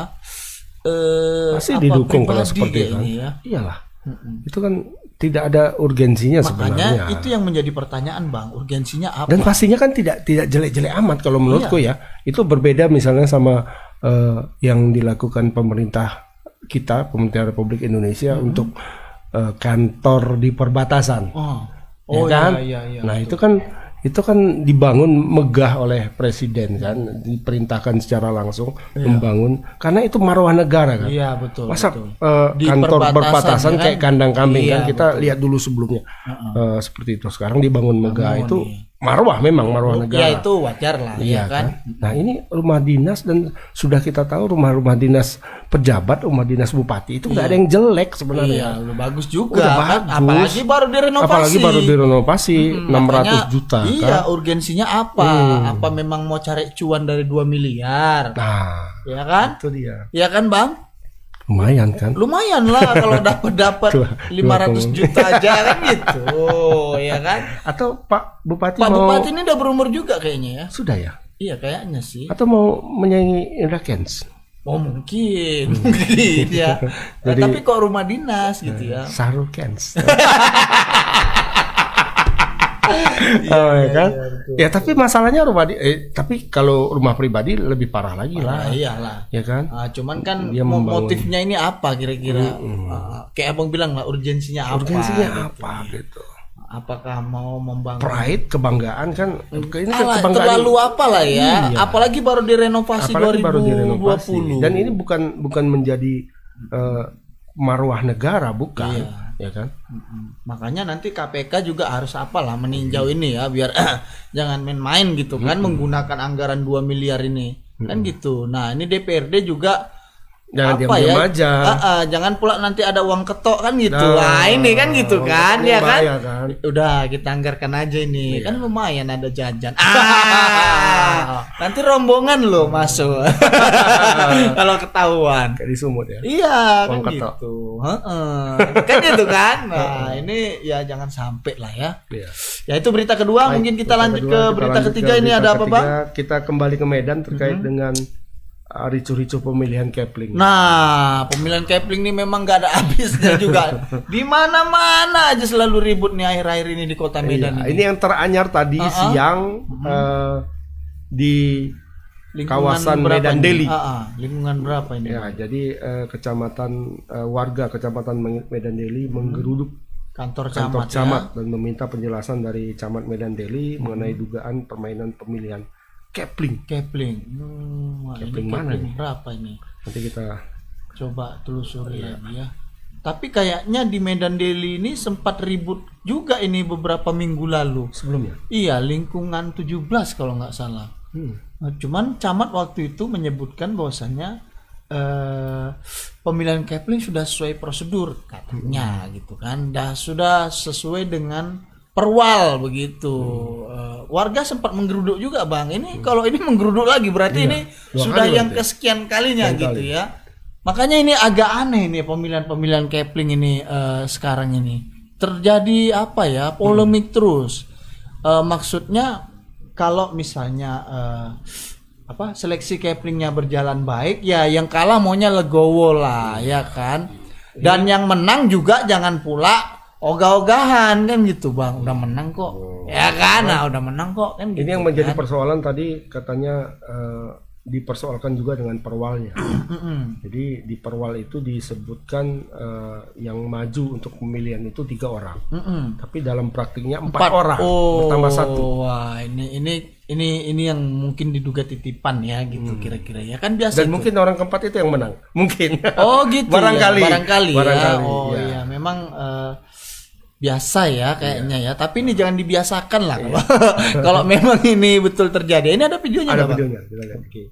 Eh, Pasti apa, didukung kalau pribadi seperti itu. kayaknya ya. Iyalah. Itu kan tidak ada urgensinya Makanya sebenarnya. itu yang menjadi pertanyaan Bang, urgensinya apa? Dan pastinya kan tidak tidak jelek-jelek amat kalau menurutku Iya. ya. Itu berbeda misalnya sama eh, yang dilakukan pemerintah kita, pemerintah Republik Indonesia Mhm. untuk eh, kantor di perbatasan. Oh, Ya oh kan? iya, iya, iya, Nah, betul. itu kan itu kan dibangun megah oleh presiden kan, diperintahkan secara langsung Iya. membangun karena itu marwah negara kan. Iya, betul, Masa betul. eh, Di kantor perbatasan, perbatasan ya kan? kayak kandang kambing Iya, kan kita betul. lihat dulu sebelumnya. Uh-uh. Eh, seperti itu. Sekarang dibangun megah Bangun, itu iya. marwah, memang marwah Ya negara. itu wajar lah, Iya ya kan? Nah, ini rumah dinas dan sudah kita tahu rumah-rumah dinas pejabat, rumah dinas bupati itu nggak Iya. ada yang jelek sebenarnya. Iya, udah bagus juga. Udah kan? bagus. Apalagi baru direnovasi. Apalagi baru direnovasi Hmm, enam ratus makanya, juta Iya, kan. urgensinya apa? Hmm. Apa memang mau cari cuan dari dua miliar? Nah, Ya kan? itu dia. Ya kan, Bang? Lumayan kan? Lumayan lah kalau dapat dapat Dua- lima ratus dua koma- juta aja kan gitu. Ya kan? Atau Pak Bupati Pak mau Bupati ini udah berumur juga kayaknya ya. sudah ya? Iya, kayaknya sih. Atau mau menyanyi Indra Kents? Oh, mungkin. Mungkin ya. Nah, Jadi- tapi kok rumah dinas gitu ya. Sahrul Kents. Oh, ya kan? Ya tapi masalahnya rumah di, eh, tapi kalau rumah pribadi lebih parah lagi lah. Ah, iyalah. Ya kan? Ah, cuman kan Dia mo- membangun. motifnya ini apa kira-kira? Ah, kayak abang bilang lah, urgensinya apa? Urgensinya gitu. apa gitu? Apakah mau membangun Pride, kebanggaan kan? Ini kan Alah, kebanggaan. terlalu apa lah ya? Iya. Apalagi baru direnovasi Apalagi baru dua ribu dua direnovasi. puluh. Dan ini bukan bukan menjadi eh, marwah negara, bukan, Iya. ya kan? Mm-mm. Makanya nanti K P K juga harus apalah meninjau ini ya, biar jangan main-main gitu kan, menggunakan anggaran dua miliar ini kan gitu. Nah ini D P R D juga Jangan apa diam-diam ya? aja. Ah, ah, jangan pula nanti ada uang ketok kan gitu. Nah, Nah, ini kan gitu uang kan, ketoknya ya kan? bahaya kan? Udah kita anggarkan aja ini, Iya. kan lumayan ada jajan. Ah, nanti rombongan loh masuk kalau ketahuan. Kayak di Sumut ya. Iya kan Uang ketok. gitu. Heeh. Kan gitu kan. Nah, ini ya jangan sampai lah ya. Iya. Ya itu berita kedua, Baik, mungkin kita berita lanjut kedua, ke kita berita lanjut ketiga. ke Ini berita ada apa, ketiga. Bang? Kita kembali ke Medan terkait dengan uh, ricu-ricu pemilihan Kepling. Nah, pemilihan Kepling ini memang gak ada habisnya juga. Di mana-mana aja selalu ribut nih akhir-akhir ini di kota Medan Iya, ini. ini yang teranyar tadi Uh-uh. siang eh, di Lingkungan kawasan berapa Medan ini? Deli. Ah, ah. Lingkungan berapa ini? Ya, jadi eh, kecamatan eh, warga kecamatan Medan Deli menggeruduk Kantor kantor camat, camat ya. dan meminta penjelasan dari camat Medan Deli mengenai dugaan permainan pemilihan Kepling. Kepling. Hmm, wah, Kepling ini mana Kepling nih? berapa ini? Nanti kita Coba telusuri lagi ya. Tapi kayaknya di Medan Deli ini sempat ribut juga ini beberapa minggu lalu. sebelumnya. Iya, lingkungan tujuh belas kalau nggak salah. Hmm. Nah, cuman camat waktu itu menyebutkan bahwasannya eh, pemilihan Kepling sudah sesuai prosedur katanya gitu kan. Dah sudah sesuai dengan perwal begitu. Eh, warga sempat menggeruduk juga, Bang. Ini kalau ini menggeruduk lagi berarti Iya, ini dua sudah kali yang berarti. kesekian kalinya Sekian gitu kali. ya. Makanya ini agak aneh nih pemilihan-pemilihan Kepling ini eh, sekarang ini. Terjadi apa ya? Polemik terus. Eh, maksudnya kalau misalnya eh, apa seleksi Keplingnya berjalan baik, ya yang kalah maunya legowo lah, ya kan. Dan yang menang juga jangan pula ogah-ogahan kan gitu bang, udah menang kok, oh. ya kan, nah udah menang kok kan. Ini gitu, yang menjadi kan? persoalan tadi katanya uh, dipersoalkan juga dengan perwalnya. Jadi di perwal itu disebutkan uh, yang maju untuk pemilihan itu tiga orang, mm-mm. tapi dalam praktiknya empat, empat orang oh, bertambah satu. Wah ini ini ini ini yang mungkin diduga titipan ya gitu hmm. kira-kira ya kan biasa. Dan itu. mungkin orang keempat itu yang menang, mungkin. Oh gitu. barangkali. Ya, barangkali. Barangkali. Ya. Oh ya, ya. memang. Uh, biasa ya kayaknya yeah. ya, tapi ini jangan dibiasakan lah kalau yeah. kalau memang ini betul terjadi. Ini ada videonya, ada videonya, kita lihat. Oke.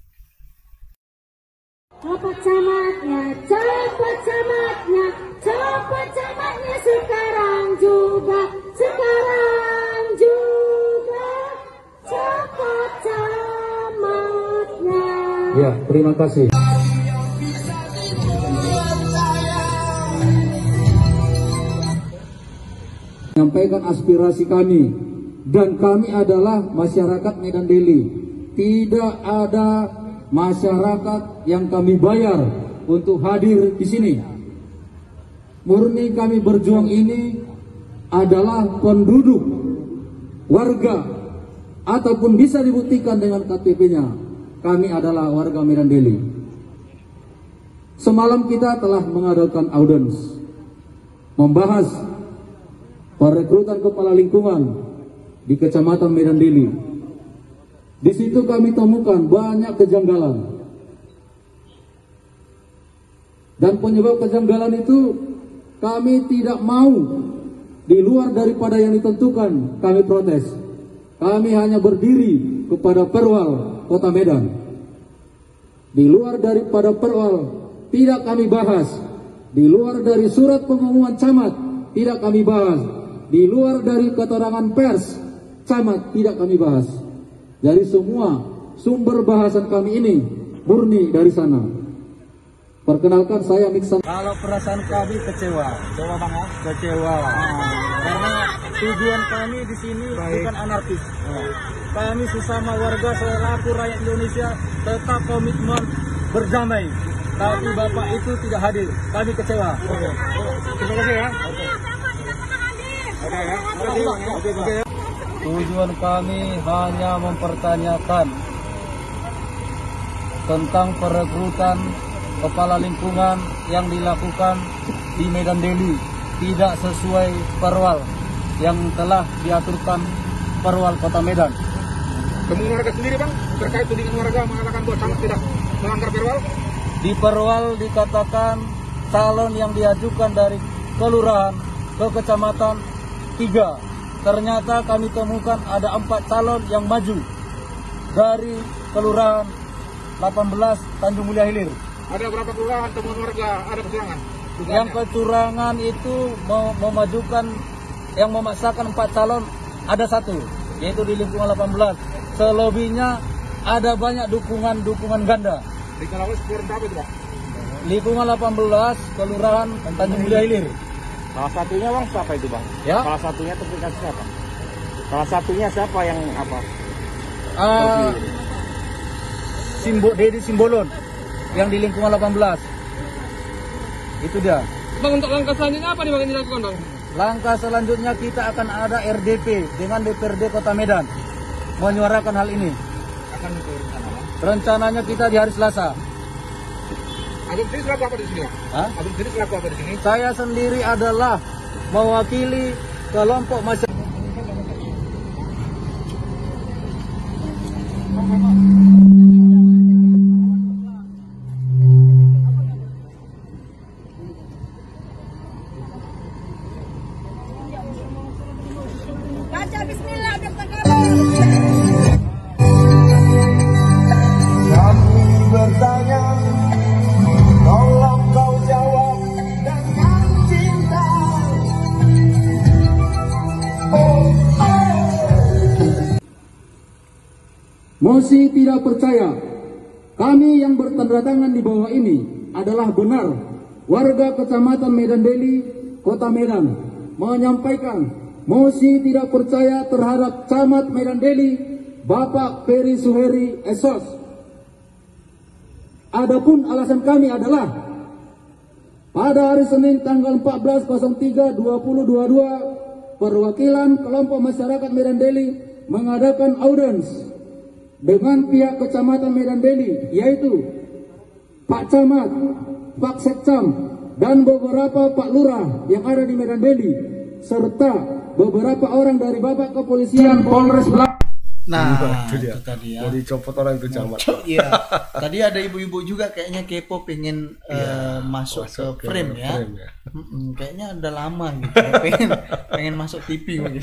Copot camatnya, copot camatnya, copot camatnya sekarang juga, sekarang juga, copot camatnya. Ya, terima kasih. Menyampaikan aspirasi kami, dan kami adalah masyarakat Medan Deli. Tidak ada masyarakat yang kami bayar untuk hadir di sini. Murni kami berjuang ini adalah penduduk, warga, ataupun bisa dibuktikan dengan K T P-nya. Kami adalah warga Medan Deli. Semalam kita telah mengadakan audiens, membahas perekrutan kepala lingkungan di Kecamatan Medan Deli. Di situ kami temukan banyak kejanggalan. Dan penyebab kejanggalan itu kami tidak mau di luar daripada yang ditentukan, kami protes. Kami hanya berdiri kepada Perwal Kota Medan. Di luar daripada Perwal tidak kami bahas. Di luar dari surat pengumuman camat tidak kami bahas. Di luar dari keterangan pers camat tidak kami bahas. Dari semua sumber bahasan kami ini murni dari sana. Perkenalkan saya Miksan. Kalau perasaan kami kecewa, kecewa bang ya? Kecewa. Nah, karena tujuan kami di sini Baik. bukan anarkis. Nah, kami sesama warga selaku rakyat Indonesia tetap komitmen berdamai. Tapi bapak itu tidak hadir. Kami kecewa. Oke. Terima kasih ya. Oke. Tujuan kami hanya mempertanyakan tentang perekrutan kepala lingkungan yang dilakukan di Medan Deli tidak sesuai perwal yang telah diaturkan perwal Kota Medan. Temuan warga sendiri bang terkait tudingan warga mengatakan bahwa camat tidak melanggar perwal? Di perwal dikatakan calon yang diajukan dari kelurahan ke kecamatan tiga. Ternyata kami temukan ada empat calon yang maju dari kelurahan delapan belas Tanjung Mulia Hilir. Ada berapa kelurahan temuan warga ada kecurangan? Yang kecurangan itu memajukan, yang memaksakan empat calon ada satu, yaitu di lingkungan delapan belas. Selebihnya ada banyak dukungan-dukungan ganda. Di kelurahan berapa itu Pak? Lingkungan delapan belas kelurahan Tanjung Mulia Hilir. Salah satunya bang siapa itu bang? Ya. Salah satunya terdekat siapa? Salah satunya siapa yang apa? Uh, Simbo Dedi Simbolon yang di lingkungan delapan belas. Itu dia. Bang, untuk langkah selanjutnya apa nih bang yang dilakukan bang? Langkah selanjutnya kita akan ada R D P dengan D P R D Kota Medan menyuarakan hal ini. Akan itu rencana bang? Rencananya kita di hari Selasa. Abang sendiri selaku apa di sini? Hah? Abang sendiri selaku apa di sini? Saya sendiri adalah mewakili kelompok masyarakat. Baca bismillah dokter Kami bertanya, tolong kau jawab dengan cinta. Oh, oh. Mosi tidak percaya. Kami yang bertanda tangan di bawah ini adalah benar. Warga Kecamatan Medan Deli, Kota Medan, menyampaikan mosi tidak percaya terhadap Camat Medan Deli, Bapak Peri Suheri S O S. Adapun alasan kami adalah pada hari Senin tanggal empat belas tiga dua ribu dua puluh dua, perwakilan kelompok masyarakat Medan Deli mengadakan audiens dengan pihak Kecamatan Medan Deli, yaitu Pak Camat, Pak Sekcam, dan beberapa Pak Lurah yang ada di Medan Deli, serta beberapa orang dari Bapak Kepolisian Polres Belakang. Nah, itu dia. itu tadi ya. Mau dicopot orang itu camat. Iya. Tadi ada ibu-ibu juga kayaknya kepo pengen Iya, eh, masuk, masuk ke ke frame ya. frame ya. Mm-mm, kayaknya udah lama gitu. ya. pengen pengen masuk T V gitu.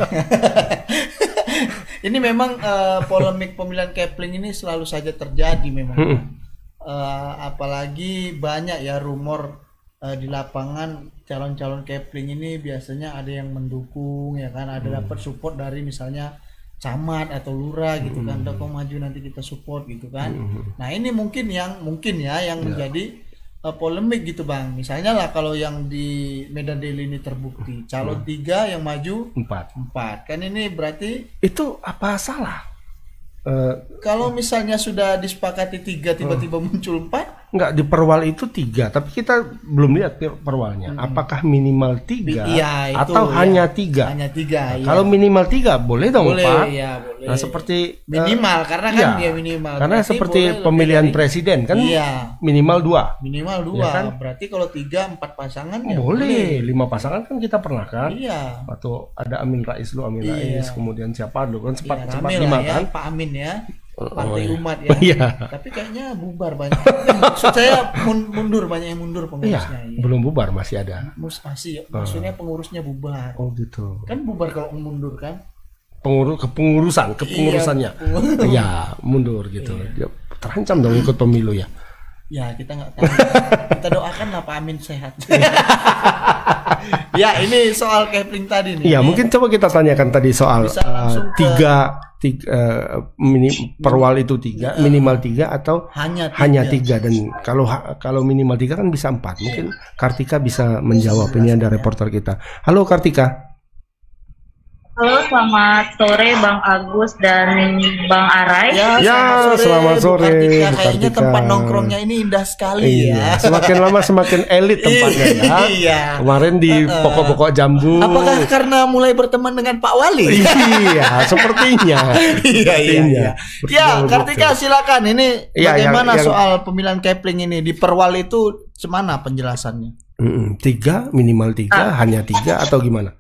Ini memang eh, polemik pemilihan Kepling ini selalu saja terjadi memang. Eh, apalagi banyak ya rumor eh, di lapangan calon-calon Kepling ini biasanya ada yang mendukung ya kan, ada dapat support dari misalnya camat atau lurah gitu kan, udah kau maju nanti kita support gitu kan. Nah ini mungkin yang mungkin ya yang menjadi uh, polemik gitu bang. Misalnya lah kalau yang di Medan Deli ini terbukti calon tiga yang maju Empat. empat kan, ini berarti Itu apa salah? Eh, kalau misalnya sudah disepakati tiga tiba-tiba muncul empat, Enggak, di perwal itu tiga, tapi kita belum lihat perwalnya. Apakah minimal tiga Iya, itu, atau ya. hanya tiga? Hanya tiga. Nah, iya. kalau minimal tiga boleh dong Boleh, Pak. ya, boleh. Nah seperti Minimal, eh, karena kan iya. dia minimal. Karena Berarti seperti boleh lebih pemilihan dari- presiden kan Iya. minimal dua. Minimal dua. Ya kan? Berarti kalau tiga empat pasangan ya Boleh, lima pasangan kan kita pernah kan? Iya. Atau ada Amin Rais lu, Amin Iya. Rais, kemudian siapa dulu kan sempat Iya, sempat rame lima lah ya, kan? Pak Amin ya. Oh, Partai iya. Umat ya. Iya. Tapi kayaknya bubar banyak. Maksud saya mun- mundur banyak yang mundur pengurusnya. Iya, belum bubar masih ada. Mus masih, maksudnya pengurusnya bubar. Oh gitu. Kan bubar kalau mundur kan? Pengurus kepengurusan, kepengurusannya. Iya. Iya, mundur gitu. Dia terancam dong ikut pemilu ya. Ya kita nggak tahu. Kita doakan lah Pak Amin sehat. Ya ini soal Kepling tadi nih. Iya, Ini mungkin coba kita tanyakan tadi soal Bisa uh, langsung ke- tiga, tiga uh, mini, perwal itu tiga, minimal tiga atau Hanya tiga. hanya tiga dan kalau ha- kalau minimal tiga kan bisa empat. Mungkin Kartika bisa menjawab. Ini ada reporter kita. Halo Kartika. Halo, selamat sore Bang Agus dan Bang Arai. Ya, Ya, selamat sore, selamat Bu sore, Kartika. Bu Kayaknya Kartika. tempat nongkrongnya ini indah sekali Iya, ya. semakin lama semakin elit tempatnya ya. Iya. Kemarin di pokok-pokok jambu. Apakah karena mulai berteman dengan Pak Wali? Iya, sepertinya. Iya, iya, iya. Ya, Betul, Kartika silakan. Ini Iya, bagaimana yang- yang- soal pemilihan Kepling ini di Perwal itu semana penjelasannya? Mm-mm, tiga minimal tiga, hanya tiga atau gimana?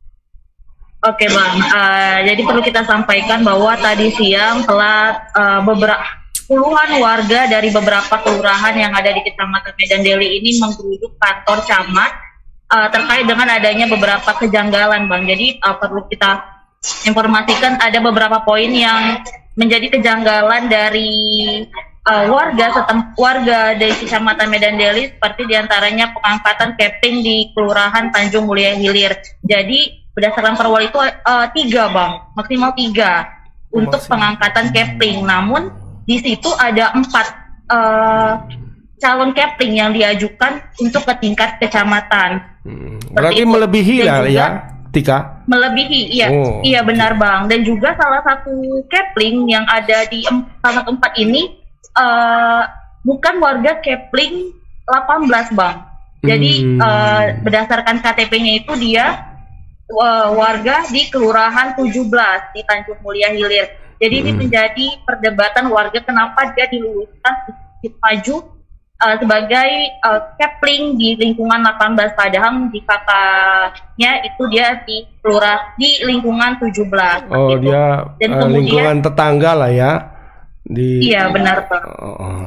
Oke Bang, Eh, jadi perlu kita sampaikan bahwa tadi siang telah eh, beberapa puluhan warga dari beberapa kelurahan yang ada di Kecamatan Medan Deli ini menggeruduk kantor camat eh, terkait dengan adanya beberapa kejanggalan Bang. Jadi eh, perlu kita informasikan ada beberapa poin yang menjadi kejanggalan dari uh, warga setem warga dari Kecamatan Medan Deli, seperti diantaranya pengangkatan Kepling di Kelurahan Tanjung Mulia Hilir. Jadi berdasarkan perwal itu uh, tiga bang, maksimal tiga untuk pengangkatan Kepling. Namun di situ ada empat uh, calon Kepling yang diajukan untuk ke tingkat kecamatan. Berarti itu. melebihi Dan lah juga- ya, Tika. Melebihi, iya, Oh. iya benar bang. Dan juga salah satu Kepling yang ada di em- salah satu empat ini uh, bukan warga Kepling delapan belas bang. Jadi Hmm. uh, berdasarkan K T P-nya itu dia uh, warga di Kelurahan tujuh belas di Tanjung Mulia Hilir. Jadi ini menjadi perdebatan warga kenapa dia diluluskan maju uh, sebagai uh, Kepling di lingkungan delapan belas, padahal di kakaknya itu dia di kelurahan di lingkungan tujuh belas. Oh, Gitu. dia Dan eh, kemudian- lingkungan tetangga lah ya. Di Iya benar Pak. Oh, oh.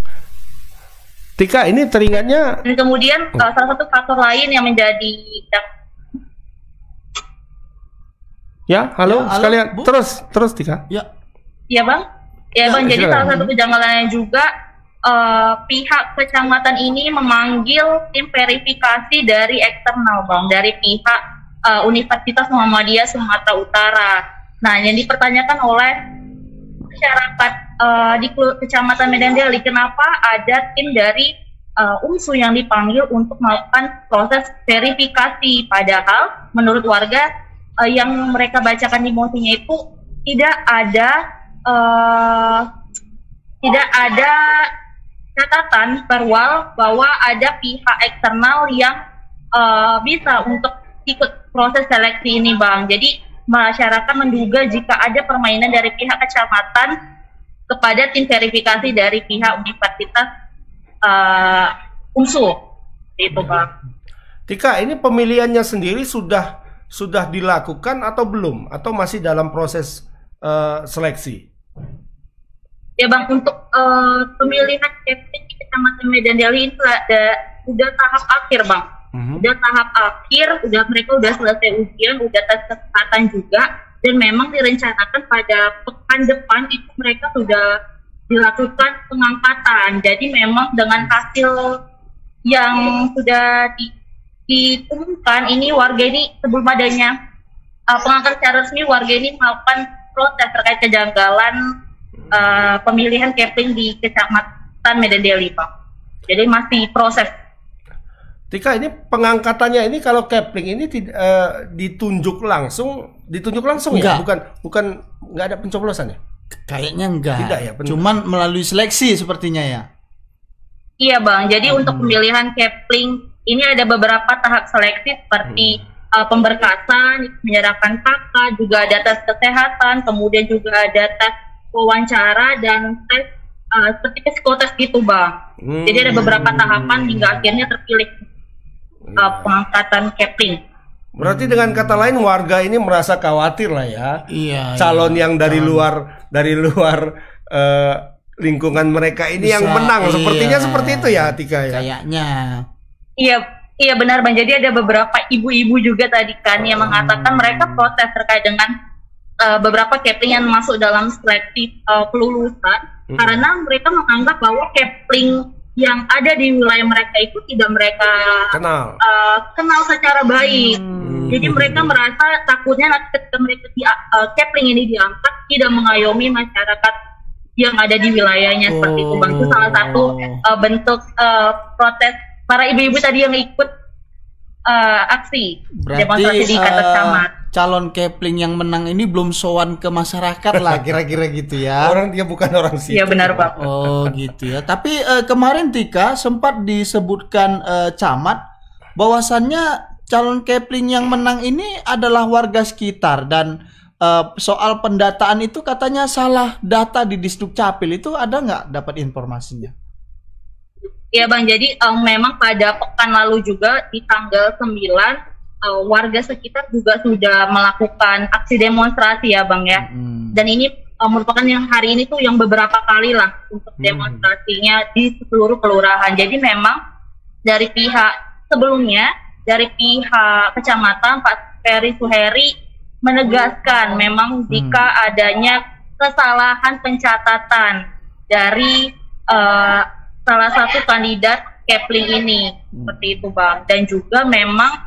Tika, ini teringatnya Dan kemudian uh, salah satu faktor lain yang menjadi ya, halo, Ya, halo, sekalian. Bu. Terus, terus Tika. Ya. ya bang, ya, Ya, bang. Jadi silakan. salah satu kejanggalannya juga uh, pihak kecamatan ini memanggil tim verifikasi dari eksternal bang, dari pihak uh, Universitas Muhammadiyah Sumatera Utara. Nah, yang dipertanyakan oleh masyarakat uh, di Kelu- Kecamatan Medan Deli, kenapa ada tim dari uh, U M S U yang dipanggil untuk melakukan proses verifikasi, padahal menurut warga uh, yang mereka bacakan di mosinya itu tidak ada uh, tidak ada catatan perwal bahwa ada pihak eksternal yang uh, bisa untuk ikut proses seleksi ini, Bang. Jadi masyarakat menduga jika ada permainan dari pihak kecamatan kepada tim verifikasi dari pihak Universitas uh, U N S U. Itu, Bang. Tika, ini pemilihannya sendiri sudah sudah dilakukan atau belum? Atau masih dalam proses uh, seleksi? Ya, Bang, untuk uh, pemilihan captain di Kecamatan Medan Deli itu ada udah tahap akhir, Bang. Mm-hmm. Udah tahap akhir, udah mereka udah selesai ujian, udah tes kesehatan juga, dan memang direncanakan pada pekan depan itu mereka sudah dilakukan pengangkatan. Jadi memang dengan hasil yang sudah di, diumumkan ini, warga ini sebelum adanya uh, pengangkatan secara resmi, warga ini melakukan protes terkait kejanggalan Uh, pemilihan capling di Kecamatan Medan Deli, Pak. Jadi masih proses. Tika, ini pengangkatannya ini kalau capling ini tidak uh, ditunjuk langsung, ditunjuk langsung enggak. ya, bukan bukan nggak ada pencoblosan ya? Kayaknya enggak. Tidak ya, pen... cuman melalui seleksi sepertinya ya. Iya, Bang. Jadi hmm. untuk pemilihan capling ini ada beberapa tahap seleksi seperti hmm. uh, pemberkasan, menyerahkan kakak, juga ada tes kesehatan, kemudian juga ada tes wawancara dan tes uh, seperti psikotes gitu, Bang. Hmm. Jadi ada beberapa tahapan hingga akhirnya terpilih uh, pengangkatan capling. Berarti dengan kata lain warga ini merasa khawatir lah ya. Iya. Calon iya. yang dari Calon. luar dari luar uh, lingkungan mereka ini bisa, yang menang. Sepertinya iya. seperti itu ya, Tika ya. Kayaknya. Iya, iya benar, Bang. Jadi ada beberapa ibu-ibu juga tadi kan yang mengatakan mereka protes terkait dengan Uh, beberapa capling yang masuk dalam seleksi uh, kelulusan hmm. karena mereka menganggap bahwa capling yang ada di wilayah mereka itu tidak mereka kenal, uh, kenal secara baik. Hmm. Jadi mereka merasa takutnya nanti ketika mereka di, uh, capling ini diangkat tidak mengayomi masyarakat yang ada di wilayahnya. Oh. Seperti itu, Bang. Itu salah satu uh, bentuk uh, protes para ibu-ibu tadi yang ikut uh, aksi demonstrasi di kantor camat. Calon capling yang menang ini belum sowan ke masyarakat lah, kira-kira gitu ya. Orang dia bukan orang situ. Iya benar, Pak. Oh gitu ya. Tapi uh, kemarin Tika sempat disebutkan uh, camat bahwasannya calon capling yang menang ini adalah warga sekitar, dan uh, soal pendataan itu katanya salah data di Disduk Capil. Itu ada nggak dapat informasinya? Iya, Bang, jadi um, memang pada pekan lalu juga di tanggal sembilan Uh, warga sekitar juga sudah melakukan aksi demonstrasi ya, Bang ya. Hmm. Dan ini uh, merupakan yang hari ini tuh yang beberapa kali lah untuk demonstrasinya hmm. di seluruh kelurahan. Jadi memang dari pihak sebelumnya, dari pihak kecamatan Pak Ferry Suheri menegaskan memang hmm. jika adanya kesalahan pencatatan dari uh, salah satu kandidat capling ini hmm. seperti itu, Bang. Dan juga memang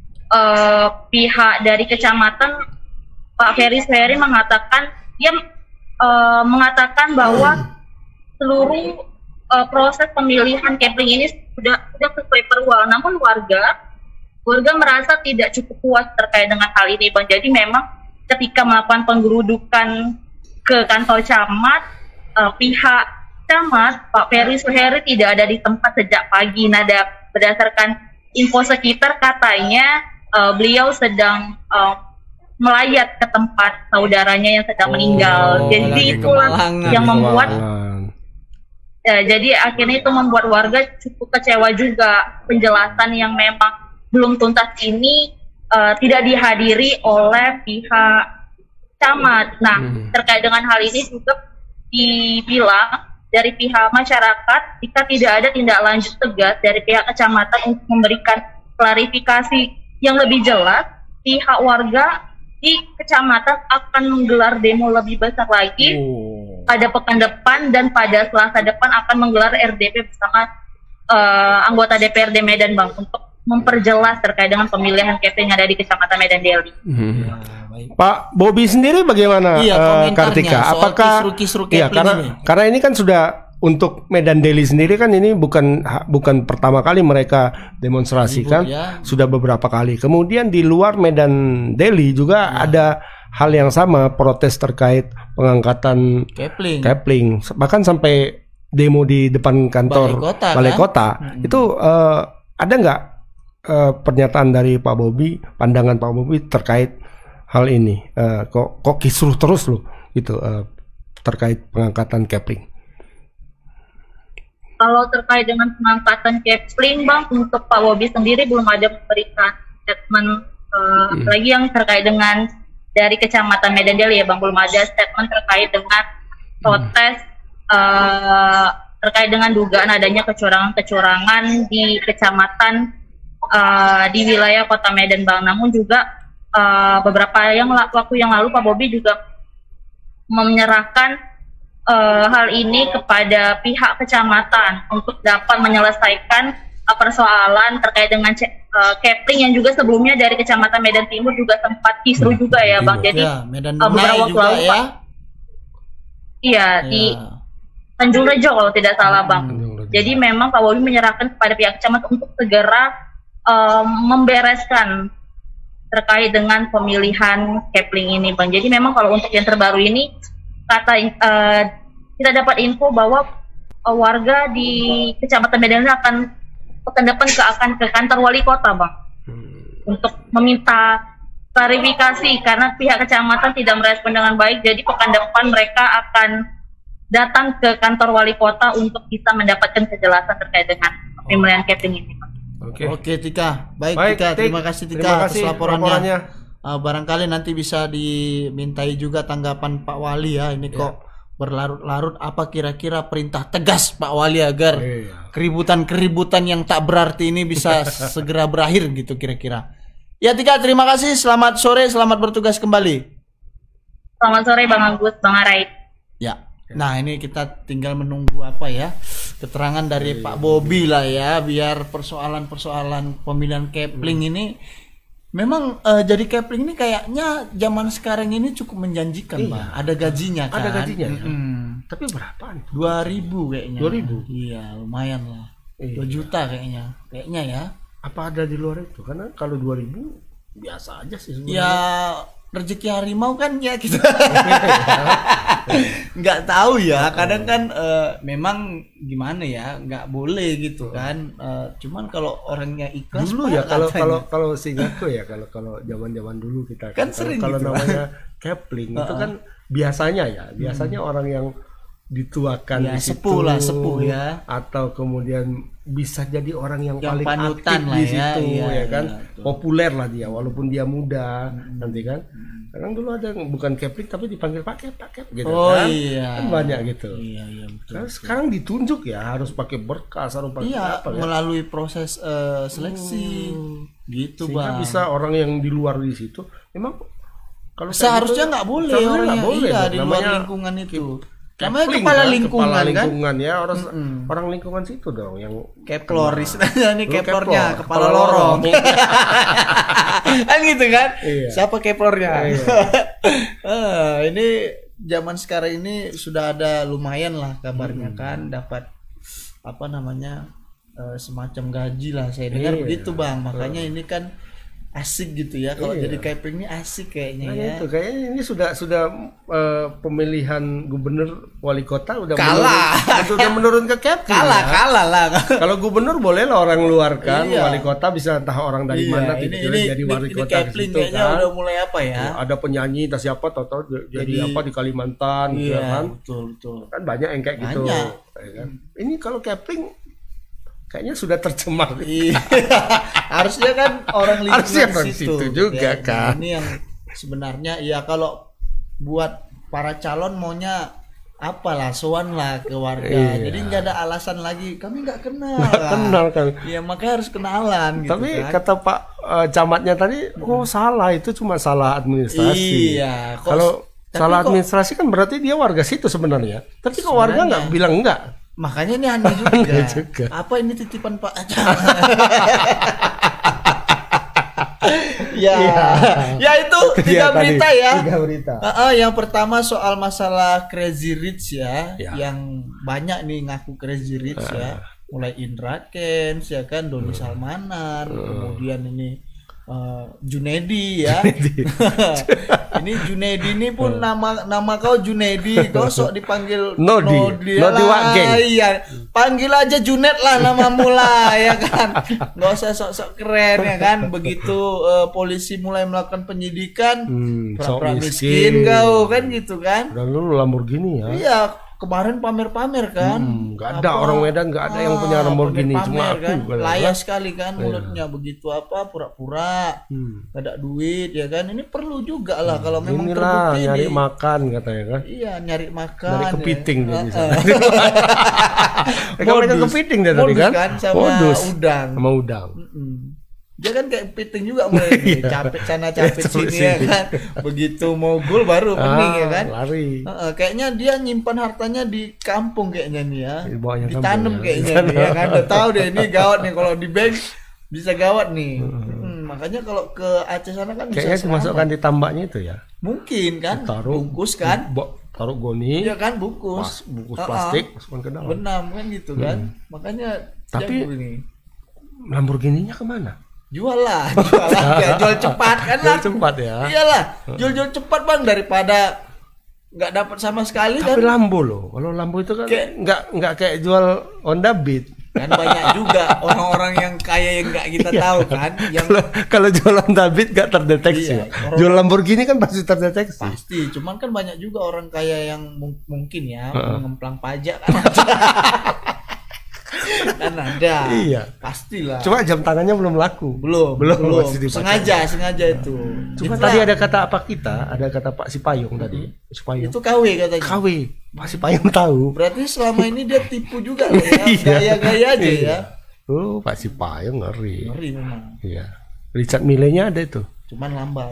Uh, pihak dari kecamatan Pak Ferry Suheri mengatakan dia uh, mengatakan bahwa seluruh uh, proses pemilihan capling ini sudah sudah sesuai perwal, namun warga warga merasa tidak cukup puas terkait dengan hal ini, Bang. Jadi memang ketika melakukan penggerudukan ke kantor camat, uh, pihak camat Pak Ferry Suheri tidak ada di tempat sejak pagi. Nah, berdasarkan info sekitar katanya Uh, beliau sedang uh, melayat ke tempat saudaranya yang sedang oh, meninggal. Jadi itulah yang membuat ya, jadi akhirnya itu membuat warga cukup kecewa juga. Penjelasan yang memang belum tuntas ini uh, tidak dihadiri oleh pihak camat. Nah, hmm. terkait dengan hal ini juga dibilang dari pihak masyarakat jika tidak ada tindak lanjut tegas dari pihak kecamatan untuk memberikan klarifikasi yang lebih jelas, pihak warga di kecamatan akan menggelar demo lebih besar lagi oh. pada pekan depan, dan pada Selasa depan akan menggelar R D P bersama uh, anggota D P R D Medan, Bang, untuk memperjelas terkait dengan pemilihan capling yang ada di Kecamatan Medan Deli. Hmm. Pak Bobby sendiri bagaimana, iya, uh, Kartika? Apakah kisru-kisru iya, karena ini. karena ini kan sudah untuk Medan Deli sendiri kan ini bukan bukan pertama kali mereka demonstrasikan, ya. Sudah beberapa kali. Kemudian di luar Medan Deli juga ya. Ada hal yang sama, protes terkait pengangkatan capling. capling. Bahkan sampai demo di depan kantor Balai Kota, Balai kan? Kota, Hmm. itu uh, ada nggak uh, pernyataan dari Pak Bobi, pandangan Pak Bobi terkait hal ini? Uh, kok kok kisruh terus loh gitu uh, terkait pengangkatan Kepling? Kalau terkait dengan pengangkatan Kepling, Bang, untuk Pak Bobi sendiri belum ada memberikan statement uh, Hmm. lagi yang terkait dengan dari Kecamatan Medan Deli ya, Bang, belum ada statement terkait dengan protes uh, terkait dengan dugaan adanya kecurangan-kecurangan di kecamatan uh, di wilayah Kota Medan, Bang. Namun juga uh, beberapa yang waktu yang lalu Pak Bobi juga menyerahkan uh, hal ini kepada pihak kecamatan untuk dapat menyelesaikan uh, persoalan terkait dengan uh, Kepling yang juga sebelumnya dari Kecamatan Medan Timur juga sempat kisruh hmm, juga ya, Bang. Jadi ya, Medan uh, beberapa waktu juga lalu ya. Pak, iya Ya. di Tanjung Rejo kalau tidak salah, Bang. Jadi memang Pak Bobi menyerahkan kepada pihak kecamatan untuk segera uh, membereskan terkait dengan pemilihan Kepling ini, Bang. Jadi memang kalau untuk yang terbaru ini kata uh, kita dapat info bahwa uh, warga di Kecamatan Medan ini akan pekan depan ke akan ke kantor wali kota, Bang, untuk meminta klarifikasi karena pihak kecamatan tidak merespon dengan baik. Jadi pekan depan mereka akan datang ke kantor wali kota untuk bisa mendapatkan kejelasan terkait dengan pemilihan Kepling ini, Bang. Oke, Oke Tika, baik, Baik, Tika, Tik. terima kasih Tika Terima atas kasih laporannya. laporannya. Uh, barangkali nanti bisa dimintai juga tanggapan Pak Wali ya. Ini kok berlarut-larut, apa kira-kira perintah tegas Pak Wali agar keributan-keributan yang tak berarti ini bisa segera berakhir gitu kira-kira. Ya Tika, terima kasih. Selamat sore, selamat bertugas kembali. Selamat sore Bang Agus, Bang Arai. Ya. Nah, ini kita tinggal menunggu apa ya? Keterangan dari Pak Bobi lah ya, biar persoalan-persoalan pemilihan Kepling ini memang uh, jadi Kepling ini kayaknya zaman sekarang ini cukup menjanjikan, Iya. Bang. Ada gajinya kan? Ada gajinya, ya? Mm-mm. Tapi berapaan? dua ribu kayaknya. dua ribu? Iya, lumayan lah. Iya. dua juta kayaknya. Kayaknya ya. Apa ada di luar itu? Karena kalau dua ribu biasa aja sih sebenarnya. Ya rezeki harimau kan ya kita nggak tahu ya, kadang kan uh, memang gimana ya, nggak boleh gitu kan. Uh, cuman kalau orangnya ikhlas Dulu Pak, ya kalau katanya. kalau kalau seingatku ya kalau kalau zaman-zaman dulu kita Kan kalau- sering kalau gitu. namanya Kepling itu Uh-uh. kan biasanya ya biasanya orang yang dituakan Ya, di situ sepuh lah, sepuh ya. atau kemudian bisa jadi orang yang, Yang paling panutan aktif lah di ya, situ iya, ya kan iya, betul. populer lah dia walaupun dia muda nanti kan sekarang dulu ada yang bukan Kepling tapi dipanggil Pak Kep Pak Kep gitu Oh, kan iya. kan banyak gitu Iya, iya, betul, Karena betul. sekarang ditunjuk ya harus pakai berkas harus pakai Iya, apa ya melalui proses uh, seleksi gitu, sehingga Bang. bisa orang yang di luar di situ memang kalau kayak Seharusnya gitu, nggak boleh seharusnya orang nggak yang boleh iya dong. di luar Namanya lingkungan itu. Kepling Namanya kepala kan, lingkungan kepala kan. lingkungan ya orang Mm-mm. orang lingkungan situ dong yang Keplor Nah. istilahnya ini Lu keplornya, keplor, kepala lorong. Kan gitu kan? Iya. Siapa keplornya? Iya. Eh, ini zaman sekarang ini sudah ada lumayan lah kabarnya kan dapat apa namanya eh, semacam gaji lah saya dengar Iya. begitu, Bang. Makanya ini kan asik gitu ya kalau Iya. jadi Kepling ini asik kayaknya Nah, ya. itu kayaknya ini sudah sudah eh, pemilihan gubernur wali kota udah Kalah. menurun, sudah menurun ke Kepling Kalah, ya. kalah lah. Kalau gubernur boleh lah orang luar kan, Iya. wali kota bisa entah orang dari Iya, mana ini- tiba-tiba ini- jadi ini- wali ini kota di Kepling situ kayaknya kan. udah mulai apa ya? Ada penyanyi entah siapa tahu-tahu jadi, Jadi- apa di Kalimantan gitu Iya, kan. betul, betul. Kan banyak yang kayak gitu. Banyak. Ya kan? Ini kalau Kepling kayaknya sudah tercemar. Iya. Harusnya kan orang lingkungan Harusnya orang situ, situ juga ya. kan. Ini yang sebenarnya ya kalau buat para calon maunya apalah sowan lah ke warga. Iya. Jadi nggak ada alasan lagi kami nggak kenal. Nggak lah. kenal kan. Iya makanya harus kenalan gitu Tapi kan. kata Pak eh, camatnya tadi, oh salah itu cuma salah administrasi. Iya, kok- Kalau tapi salah kok- administrasi kan berarti dia warga situ sebenarnya. Tapi kok warga Sebenarnya. nggak bilang enggak? Makanya ini aneh juga. Aneh juga. Apa ini titipan Pak Camat? ya, Iya. ya itu Iya, tiga tadi, berita ya. tiga berita. Uh, uh, yang pertama soal masalah Crazy Rich ya, Ya. yang banyak nih ngaku Crazy Rich Uh. ya, mulai Indra Kents ya kan, Doni Salmanan, kemudian ini Uh, Junedi ya. Ini Junedi ini pun nama nama kau Junedi, kau sok dipanggil Nodi, Nodi, Nodi Wageng. Iya, panggil aja Junet lah namamu lah ya kan. Nggak usah sok-sok keren ya kan. Begitu uh, polisi mulai melakukan penyidikan, Hmm, pura-pura sok miskin miskin. kau kan gitu kan. Dan lu Lamborghini ya. Iya, kemarin pamer-pamer kan. Hmm, nggak ada orang Medan, nggak ada yang punya Lamborghini, cuma aku. kan. Kan. Layak sekali kan Iya. mulutnya, begitu apa pura-pura Hmm. nggak ada duit ya kan. Ini perlu juga lah kalau memang Inilah terbukti nyari di- makan katanya kan. Iya, nyari makan. Dari kepiting ya. dia bisa. Heeh. Mereka mereka kepiting dia tadi Modus kan. kan sama Modus. udang. Sama udang. Mm-mm. Dia kan kayak kepiting juga mulai nih, Iya. capek sana capek Capek sini ya sini. kan. Begitu mau gol baru pening Ah, ya kan. lari. Heeh, kayaknya dia nyimpan hartanya di kampung kayaknya nih ya. Di bawahnya Ditanam kampung ya. kayaknya nih ya kan. Udah tahu deh ini gawat nih kalau di bank bisa gawat nih. Hmm, makanya kalau ke Aceh sana kan Kayaknya bisa dimasukkan selamat. di tambaknya itu ya. Mungkin kan. Taruh Bungkus kan. bo- taruh goni. Iya kan bungkus. Pas- bungkus Heeh. plastik masukkan ke dalam. Benar kan gitu kan. Hmm. Makanya Tapi jago ini. Lamborghini-nya kemana? Jual lah, jual lah, kayak jual cepat kan Jual lah. cepat ya. Iyalah, jual-jual cepat bang daripada nggak dapat sama sekali Tapi kan. Lambo loh. Kalau Lambo itu kan Kayak- nggak nggak kayak jual Honda Beat. Kan banyak juga orang-orang yang kaya yang nggak kita Iya. tahu kan, yang Kalau kalau jual Honda Beat nggak terdeteksi. Iya, orang- Jual Lamborghini kan pasti terdeteksi. pasti. Cuman kan banyak juga orang kaya yang mung- mungkin ya Heeh. mengemplang pajak kan. Kan ada. Iya. Pastilah. Cuma jam tangannya belum laku. belum, belum, belum. masih dipakai. Sengaja, sengaja itu. Cuma Itulah. tadi ada kata apa kita? Ada kata Pak Sipayung tadi. Sipayung. Itu K W katanya. K W. Pak Sipayung tahu. Berarti selama ini dia tipu juga loh ya. Iya. Gaya-gaya aja Iya. ya. Oh, Pak Sipayung ngeri. Ngeri memang. Iya. Richard Mille-nya ada itu. Cuman lambat.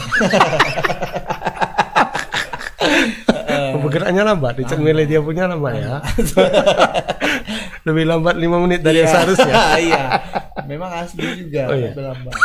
Pergerakannya lambat. Richard Mille dia punya lambat ya. Lebih lambat lima menit dari yang Iya. seharusnya. Iya. Memang asli juga. Oh, iya. tapi lambat.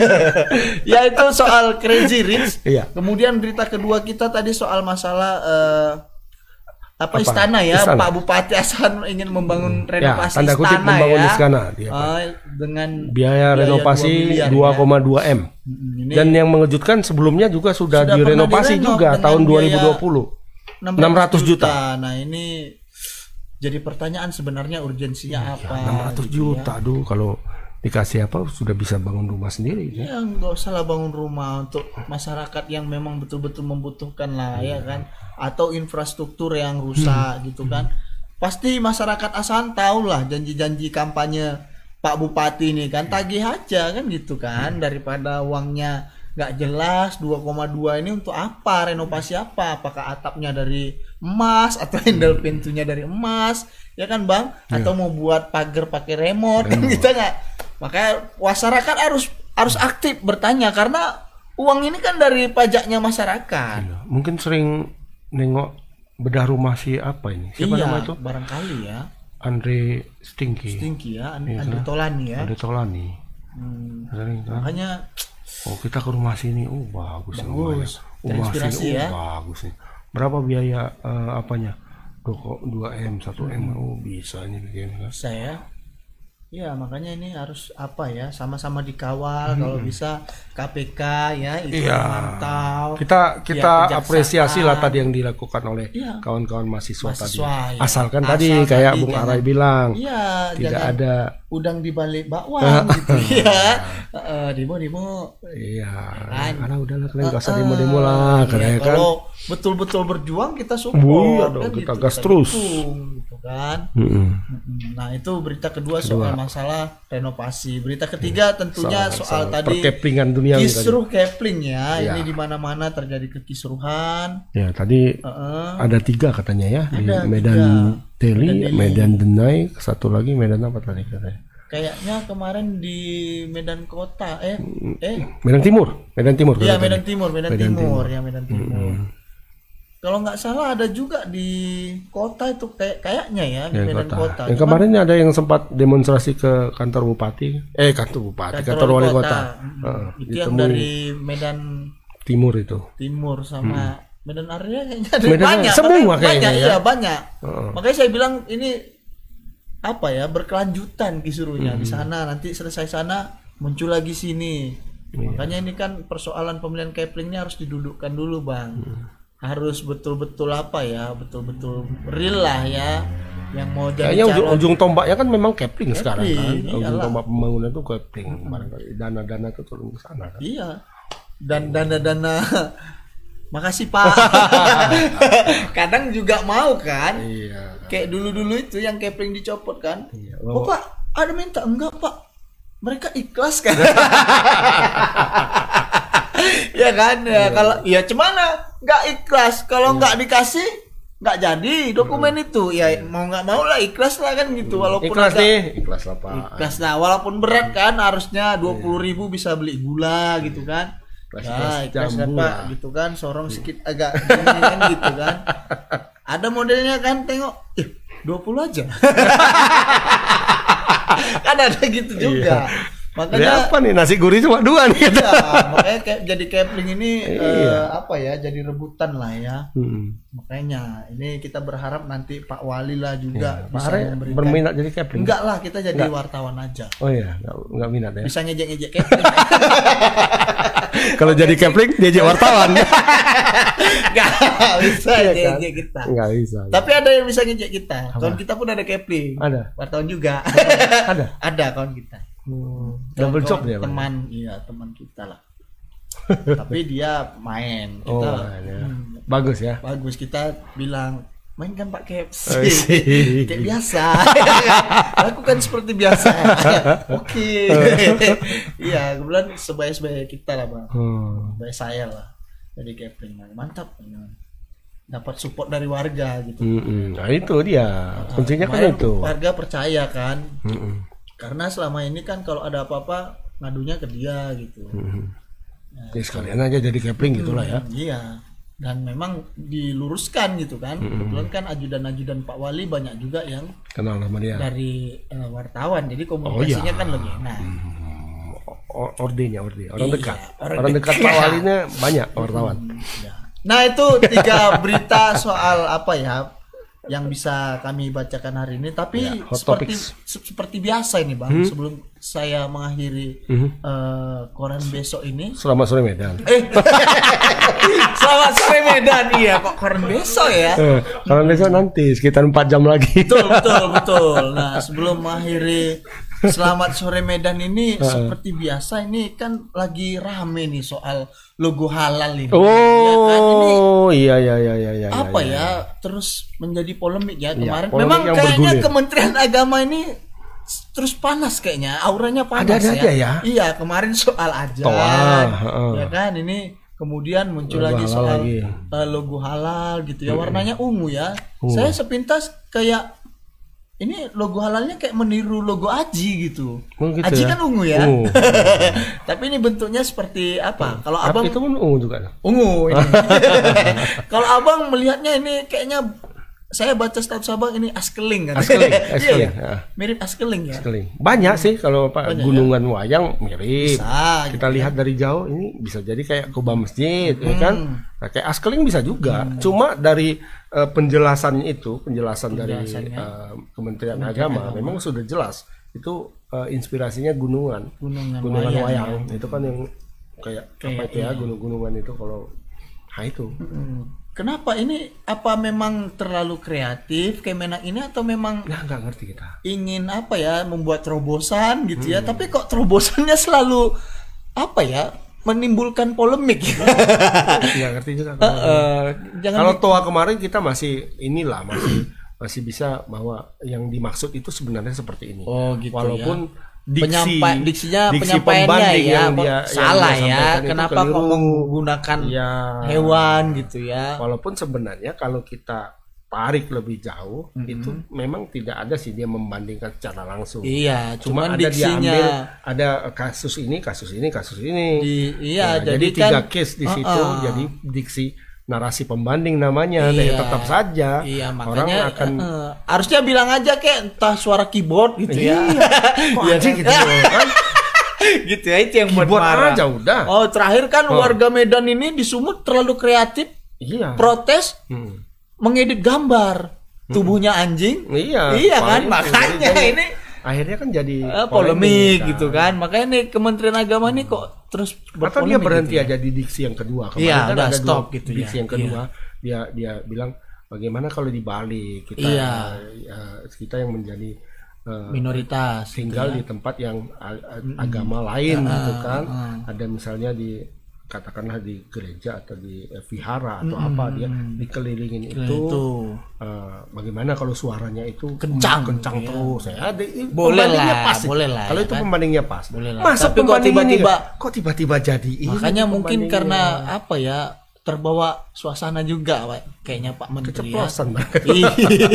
Ya itu soal Crazy Rich. Iya. Kemudian berita kedua kita tadi soal masalah eh, apa, Apa? istana ya. Istana. Pak Bupati Asan ingin membangun renovasi tanda kutip istana membangun ya. istana dia, Pak. Eh, dengan Biaya renovasi dua miliar, dua ya. koma dua M. ini Dan yang mengejutkan sebelumnya juga sudah, Sudah pernah direnovasi direnov juga dengan tahun dua biaya ribu dua puluh. enam ratus juta. Nah, ini jadi pertanyaan sebenarnya urgensinya apa? enam ratus gitu juta ya. aduh, kalau dikasih apa sudah bisa bangun rumah sendiri ya. Ya nggak usah lah bangun rumah untuk masyarakat yang memang betul-betul membutuhkan lah ya kan, atau infrastruktur yang rusak gitu kan. Pasti masyarakat Asahan tahu lah janji-janji kampanye Pak Bupati ini kan, tagih aja kan gitu kan, daripada uangnya nggak jelas. Dua koma dua ini untuk apa, renovasi apa, apakah atapnya dari emas atau handle pintunya dari emas ya kan bang, atau mau buat pagar pakai remote kan kita nggak. Makanya masyarakat harus harus aktif bertanya, karena uang ini kan dari pajaknya masyarakat. Mungkin sering nengok bedah rumah si apa ini, siapa Iya, nama itu, barangkali ya. Andre Stinky. Stinky ya, And- Iya, Andre kan? Tolani ya. Andre Tolani. Hmm. Sering, kan? Makanya Oh, kita ke rumah sini, oh bagus, Bagus. rumahnya. Rumah Terinspirasi sini, oh ya. bagus nih. Berapa biaya eh, apanya? dua M, satu M, oh bisa ini bikin kan. bisa ya. Ya makanya ini harus apa ya, sama-sama dikawal. Hmm. Kalau bisa K P K ya itu Iya. memantau. Kita kita Pihak kejaksaan. apresiasi lah tadi yang dilakukan oleh Iya. kawan-kawan mahasiswa, tadi. Mahasiswa, ya. Asalkan Asal tadi kayak tadi Bung jangan- Arai bilang, Iya, tidak jangan ada udang di balik bakwan gitu ya. Heeh, demo-demo. Iya, Kan? karena udahlah kalian gak usah Heeh. demo-demo lah, Iya, karena kan. kalau betul-betul berjuang kita support. Iya dong, kan kita gitu, gas terus. dukung, gitu kan. Mm-mm. Mm-mm. Nah itu berita kedua, Kedua. soal masalah renovasi. Berita ketiga tentunya Soal- soal, soal tadi perkeplingan duniawi tadi. kisruh kepling ya. Iya. Ini di mana-mana terjadi kekisruhan. Ya tadi Heeh. ada tiga katanya ya, di Ada Medan tiga. Teli, Medan Deli. Medan Denai, satu lagi Medan apa tadi katanya? Kayaknya kemarin di Medan Kota, eh, eh, Medan Timur, Medan Timur. Iya katanya. Medan Timur, Medan, Medan Timur, Timur. ya Medan Timur. Mm-mm. Kalau nggak salah ada juga di kota itu kayak kayaknya ya di Ya, Medan kota. Kota. Yang Cuman kemarin ada yang sempat demonstrasi ke kantor bupati, eh kantor bupati, kantor, wali kota. Heeh, itu yang ditemui dari Medan Timur itu. Timur sama Medan Area kayaknya ada Medan banyak. semua makanya- kayaknya banyak, ya. iya banyak. Heeh. Makanya saya bilang ini apa ya, berkelanjutan kisruhnya Hmm. di sana, nanti selesai sana muncul lagi sini Makanya ini kan persoalan pemilihan Kepling ini harus didudukkan dulu, Bang. Hmm. Harus betul-betul apa ya, betul-betul real lah ya. Yang mau jadi kayaknya ujung, calon ujung tombaknya kan memang Kepling, Kepling sekarang kan. iyalah. Ujung tombak pembangunan itu Kepling. Barangkali dana-dana itu turun ke sana kan. Iya. Dan dana-dana makasih Pak. Kadang juga mau kan. Iya. Kayak dulu-dulu itu yang Kepling dicopot kan. Iya. Oh, Pak, ada minta enggak, Pak? Mereka ikhlas kan. Ya kan, ya kalau ya cemana nggak ikhlas kalau nggak dikasih nggak jadi dokumen itu ya mau nggak mau lah ikhlas lah kan gitu walaupun ikhlas agak, nih ikhlas lah Pak, ikhlas lah walaupun berat kan harusnya dua puluh ribu bisa beli gula gitu kan ya ikhlas lah Pak gitu kan sorong sedikit agak gini kan gitu kan ada modelnya kan tengok eh dua puluh aja kan ada gitu juga. Makanya apa nih nasi gurih cuma dua nih. Iya, makanya kayak jadi Kepling ini iya. uh, apa ya jadi rebutan lah ya. Hmm. Makanya ini kita berharap nanti Pak Wali lah juga ya, bisa memberikan. Berminat jadi Kepling. Enggak lah kita jadi enggak. wartawan aja. Oh iya, enggak, enggak minat ya. Bisa ngejek-ngejek Kepling. Kalau jadi Kepling diajak wartawan. Enggak bisa iya, ngejek kan? kita. Enggak bisa. Tapi ada yang bisa ngejek kita. Kawan kita pun ada Kepling. Ada. Wartawan juga. Ada. Ada kawan kita. Hmm. Double job dia teman iya teman kita lah tapi dia main kita oh, ya. hmm, bagus ya bagus kita bilang main kan Pak Caps oh, kayak biasa lakukan seperti biasa oke okay. Iya kebetulan sebaya-sebaya kita lah Bang hmm. sebaya saya lah jadi Kepling mantap dapat support dari warga gitu hmm, nah itu dia kuncinya kan itu warga percaya kan hmm. Karena selama ini kan kalau ada apa-apa ngadunya ke dia gitu. Hmm. Nah, ya sekalian aja jadi Kepling gitulah ya. Iya. Dan memang diluruskan gitu kan. Hmm. Kebetulan kan ajudan-ajudan Pak Wali banyak juga yang kenal sama dia. Dari uh, wartawan. Jadi komunikasinya oh, iya. kan lebih enak. Hmm. Ordenya, orde. Orang iya, dekat. Orang, orang dekat Pak Walinya banyak wartawan. Hmm, ya. Nah, itu tiga berita soal apa ya? Yang bisa kami bacakan hari ini tapi ya, seperti se seperti biasa ini Bang hmm? sebelum saya mengakhiri hmm? uh, koran besok ini selamat sore Medan eh selamat sore Medan iya kok koran besok ya eh, koran besok nanti sekitar empat jam lagi betul betul betul nah sebelum mengakhiri selamat sore Medan ini uh. seperti biasa ini kan lagi rame nih soal logo halal ini. Oh ya kan? Ini iya iya iya iya iya. Apa iya, ya iya. terus menjadi polemik ya kemarin. Ya, polemik memang kayaknya bergulir. Kementerian Agama ini terus panas kayaknya, auranya panas ada, ada ya. aja ya. Iya kemarin soal ajan, uh. ya kan ini. Kemudian muncul logo lagi soal lagi. Uh, logo halal gitu ya, hmm. warnanya ungu ya. Uh. Saya sepintas kayak ini logo halalnya kayak meniru logo Aji gitu. Oh, gitu Aji ya? Kan ungu ya. Uh. Tapi ini bentuknya seperti apa? Kalau abang itu pun ungu juga. Ungu ini. Kalau abang melihatnya ini kayaknya saya baca status abang ini askeling kan. Askeling, askeling. Iya, ya? Mirip askeling ya. Askeling. Banyak sih kalau Pak gunungan ya? Wayang mirip. Bisa, kita gitu lihat ya? Dari jauh ini bisa jadi kayak kubah masjid hmm. ya kan. Nah, kayak askeling bisa juga. Hmm. Cuma dari uh, penjelasan itu, penjelasan dari uh, Kementerian Agama Agama memang sudah jelas. Itu uh, inspirasinya gunungan. Gunungan, gunungan wayang. wayang. Ya. Itu kan yang kayak, kayak apa itu ya, gunung-gunungan itu kalau nah itu. Hmm. Kenapa ini? Apa memang terlalu kreatif Kemenak ini atau memang nah, nggak ngerti kita ingin apa ya membuat terobosan gitu hmm. ya? Tapi kok terobosannya selalu apa ya menimbulkan polemik? Nggak ngerti juga. Uh, uh, Kalau toa kemarin kita masih inilah masih masih bisa bahwa yang dimaksud itu sebenarnya seperti ini. Oh gitu. Walaupun ya. Diksi, Penyampa, diksinya diksi penyampaiannya ya yang dia, salah yang dia ya kenapa kok menggunakan ya, hewan gitu ya walaupun sebenarnya kalau kita tarik lebih jauh mm-hmm. itu memang tidak ada sih dia membandingkan secara langsung iya cuma ada diksinya dia ambil ada kasus ini kasus ini kasus ini Di, iya nah, jadi, jadi tiga kan, case di uh-uh. situ jadi diksi narasi pembanding namanya iya, tetap saja iya, orang makanya, akan uh, harusnya bilang aja kayak entah suara keyboard gitu iya. ya kok aja gitu kan gitu ya itu yang buat marah aja udah oh terakhir kan oh. warga Medan ini di Sumut terlalu kreatif iya. protes hmm. mengedit gambar tubuhnya anjing iya iya kan makanya ini akhirnya kan jadi eh, polemik kan. gitu kan. Makanya nih Kementerian Agama nih kok terus atau dia berhenti gitu ya. aja di diksi yang kedua. Kemarin Iya, kan udah ada stop dua gitu ya. diksi yang kedua, Iya. dia dia bilang bagaimana kalau dibalik kita Iya. uh, kita yang menjadi uh, minoritas tinggal gitu ya. di tempat yang a- a- agama lain Uh, gitu kan. uh. Ada misalnya di katakanlah di gereja atau di eh, vihara atau Mm-mm. apa dia dikelilingin Nah, itu, itu. Uh, bagaimana kalau suaranya itu Kencang, kencang ya. terus ya ada, Boleh pembandingnya lah, pas sih. boleh lah, kalau ya itu kan? pembandingnya pas Boleh lah. masa Tapi kok pembanding ini tiba-tiba- kok tiba-tiba jadi ini Makanya mungkin pembandingnya? karena apa ya, terbawa suasana juga Pak, kayaknya Pak Menteri ya. Keceplosan, Bang. Iya.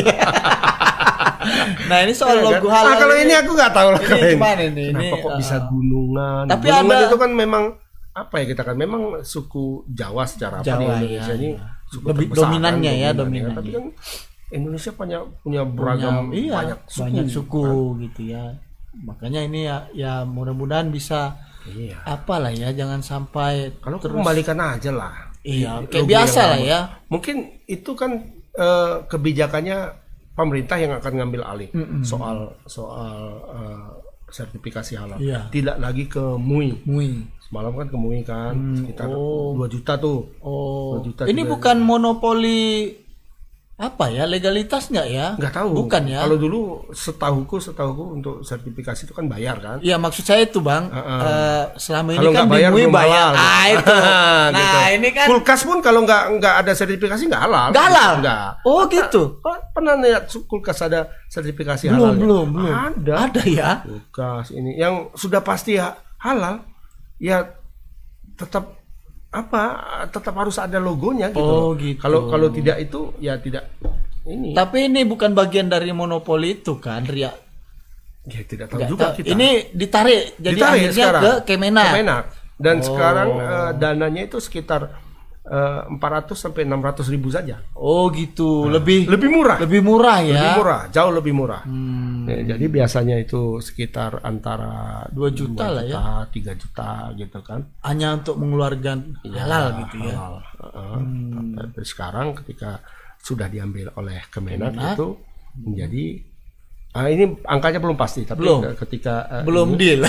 Nah ini soal Iya kan? logo halal Ah, kalau ini aku nggak tahu lah. Ini kalau ini. gimana ini? Kenapa Ini, kok uh, bisa gunungan? tapi Gunungan ada- itu kan memang apa ya kita kan memang suku Jawa secara apa Jawa, di Indonesia ya, ini ya. suku Lebih terbesar kan, dominannya ya, dominan dominan. Tapi kan Indonesia punya punya beragam Punya- iya, banyak suku. banyak suku gitu ya. Makanya ini ya, ya mudah-mudahan bisa Iya. apalah ya, jangan sampai Kalau terus kembalikan aja lah. Iya, Logo kayak yang biasa lah lama. ya. Mungkin itu kan eh, kebijakannya pemerintah yang akan ngambil alih Mm-mm. soal soal eh, sertifikasi halal. Iya. Tidak lagi ke M U I. M U I. Semalam kan ke M U I kan Hmm, sekitar oh. dua juta tuh. Oh, dua juta ini juga. bukan monopoli apa ya, legalitas nggak ya? Nggak tahu. Bukan ya? Kalau dulu setahuku setahuku untuk sertifikasi itu kan bayar kan. Iya, maksud saya itu Bang, Uh-uh. eh, selama ini Kalau kan nggak di bayar M U I belum bayar. halal. Ah itu. Nah Gitu. ini kan Kulkas pun kalau nggak nggak ada sertifikasi nggak halal. Nggak halal? Nggak. Oh gitu. Oh, pernah lihat kulkas ada sertifikasi Belum, halal? belum, belum. Ada. Ada ya? Kulkas ini yang sudah pasti ha- halal, ya tetap apa? Tetap harus ada logonya gitu. Oh, loh. gitu. Kalau kalau tidak itu ya tidak ini. Tapi ini bukan bagian dari monopoli itu kan, Ria. Ya tidak tahu Nggak juga tahu. kita. Ini ditarik jadi Ditarik akhirnya sekarang ke Kemenak. Kemenak. Dan Oh. sekarang eh, dananya itu sekitar eh, empat ratus sampai enam ratus ribu saja. Oh gitu, lebih Lebih murah. lebih murah ya. Lebih murah, jauh lebih murah. Hmm. Ya, jadi biasanya itu sekitar antara dua juta lah ya. tiga juta gitu kan. Hanya untuk mengeluarkan Ya, halal gitu ya. halal. Uh, Tapi sekarang ketika sudah diambil oleh Kemenak Kemenak. itu menjadi ah, ini angkanya belum pasti tapi Belum. ketika uh, Belum ini, deal.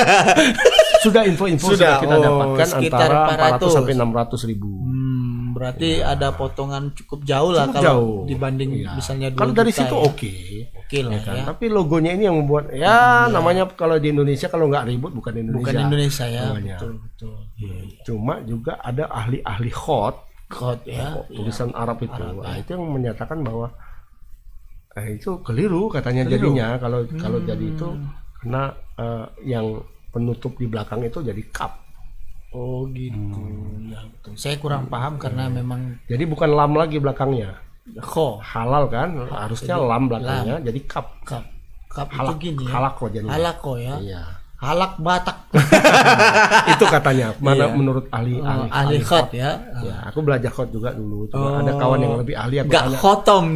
sudah info-info Sudah, sudah kita oh, dapatkan sekitar antara empat ratus sampai empat ratus enam ratus ribu. Hmm, berarti ada potongan cukup jauh lah Cukup kalau jauh. dibanding Iya. misalnya dua Kalau dari juta situ ya. oke. Oke lah Ya kan? ya. Tapi logonya ini yang membuat ya namanya kalau di Indonesia kalau nggak ribut bukan Indonesia. Bukan Indonesia ya. namanya. Betul, betul. Cuma juga ada ahli-ahli khot Kod ya. tulisan Arab itu. Arab, Nah, ya. itu yang menyatakan bahwa eh, itu keliru katanya Keliru. jadinya kalau kalau Hmm. jadi itu karena eh, yang penutup di belakang itu jadi cup. Oh gitu. Ya betul. Saya kurang paham karena memang Jadi bukan lam lagi belakangnya. kho Halal kan harusnya jadi lam belakangnya lam. jadi cup. Cup. Cup Halak, itu gini ya. halako jadinya. Halako ya. Iya. Halak Batak. Itu katanya mana Iya. menurut ahli Oh, ahli, ahli khot ya. Ya, aku belajar khot juga dulu. Oh. Cuma ada kawan yang lebih ahli aku Gak tanya. khotom.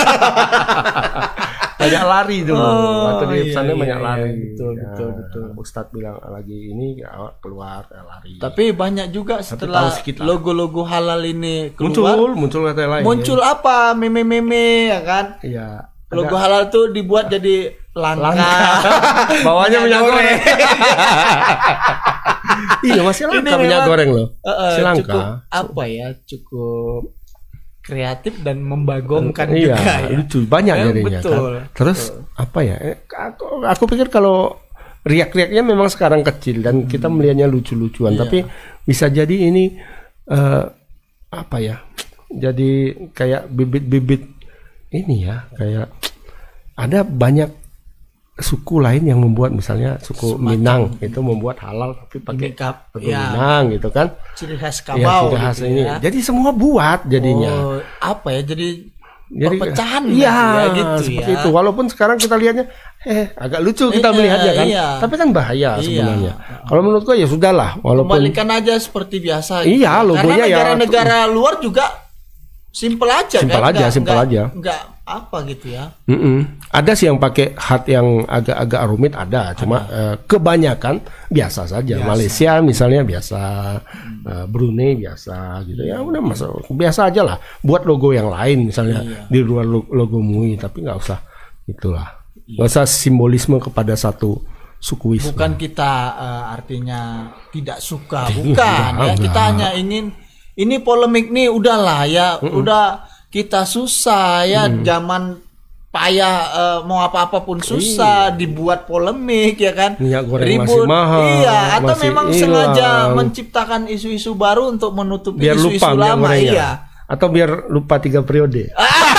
Banyak lari dulu. Oh, Waktu di iya, sana iya, banyak iya. lari. Betul, Ya, betul, betul. Ustadz bilang lagi ini ya, keluar ya, lari. Tapi banyak juga setelah tahu sedikit lah. logo-logo halal ini muncul keluar. muncul kata lain. Muncul apa? Meme-meme ya kan? Iya. Logo Ada- halal tuh dibuat jadi langka. Langka. Bawahnya minyak goreng. Iya masih Ini langka minyak memang, goreng loh. eh, eh, Masih langka. cukup apa ya? Cukup kreatif dan membagongkan Iya, juga ya. lucu banyak Eh, jadinya betul, kan. Terus apa ya? eh, Aku, aku pikir kalau riak-riaknya memang sekarang kecil dan kita melihatnya lucu-lucuan, Iya. tapi bisa jadi ini eh, apa ya? Jadi kayak bibit-bibit ini ya, kayak ada banyak suku lain yang membuat misalnya suku Semacam Minang itu membuat halal tapi pakai Kap- pakai ya. Minang gitu kan. Ciri khas Ya, Kabau ciri khas gitu ini. ya. Jadi semua buat jadinya. Oh, apa ya? Jadi, Jadi perpecahan iya, ya, gitu seperti ya. itu. Walaupun sekarang kita lihatnya eh agak lucu kita Iya, melihatnya kan. iya. Tapi kan bahaya Iya. sebenarnya. Kalau menurutku ya sudahlah walaupun Kembalikan aja seperti biasa. Iya, gitu. logonya Karena ya- negara-negara luar juga simpel aja Simpel kan. aja, Nggak- simpel nggak- aja. nggak apa gitu ya. Mm-mm. Ada sih yang pakai hat yang agak-agak rumit ada, cuma eh, kebanyakan biasa saja. Biasa. Malaysia misalnya biasa, eh, Brunei biasa gitu ya. Udah masuk biasa aja lah. Buat logo yang lain misalnya Iya. di luar lo- logo M U I, tapi nggak usah itulah. Nggak usah simbolisme kepada satu suku Wisma. Bukan kita uh, artinya tidak suka, Tidak, bukan ya. enggak. Kita hanya ingin ini polemik nih udahlah ya, Mm-mm. udah kita susah ya Mm. zaman payah uh, mau apa-apa pun susah dibuat polemik ya kan. Minyak goreng Ribut. masih mahal, Iya, atau masih memang hilang. sengaja menciptakan isu-isu baru untuk menutupi Biar isu-isu lupa minyak lama. gorengnya. Iya. Atau biar lupa tiga periode.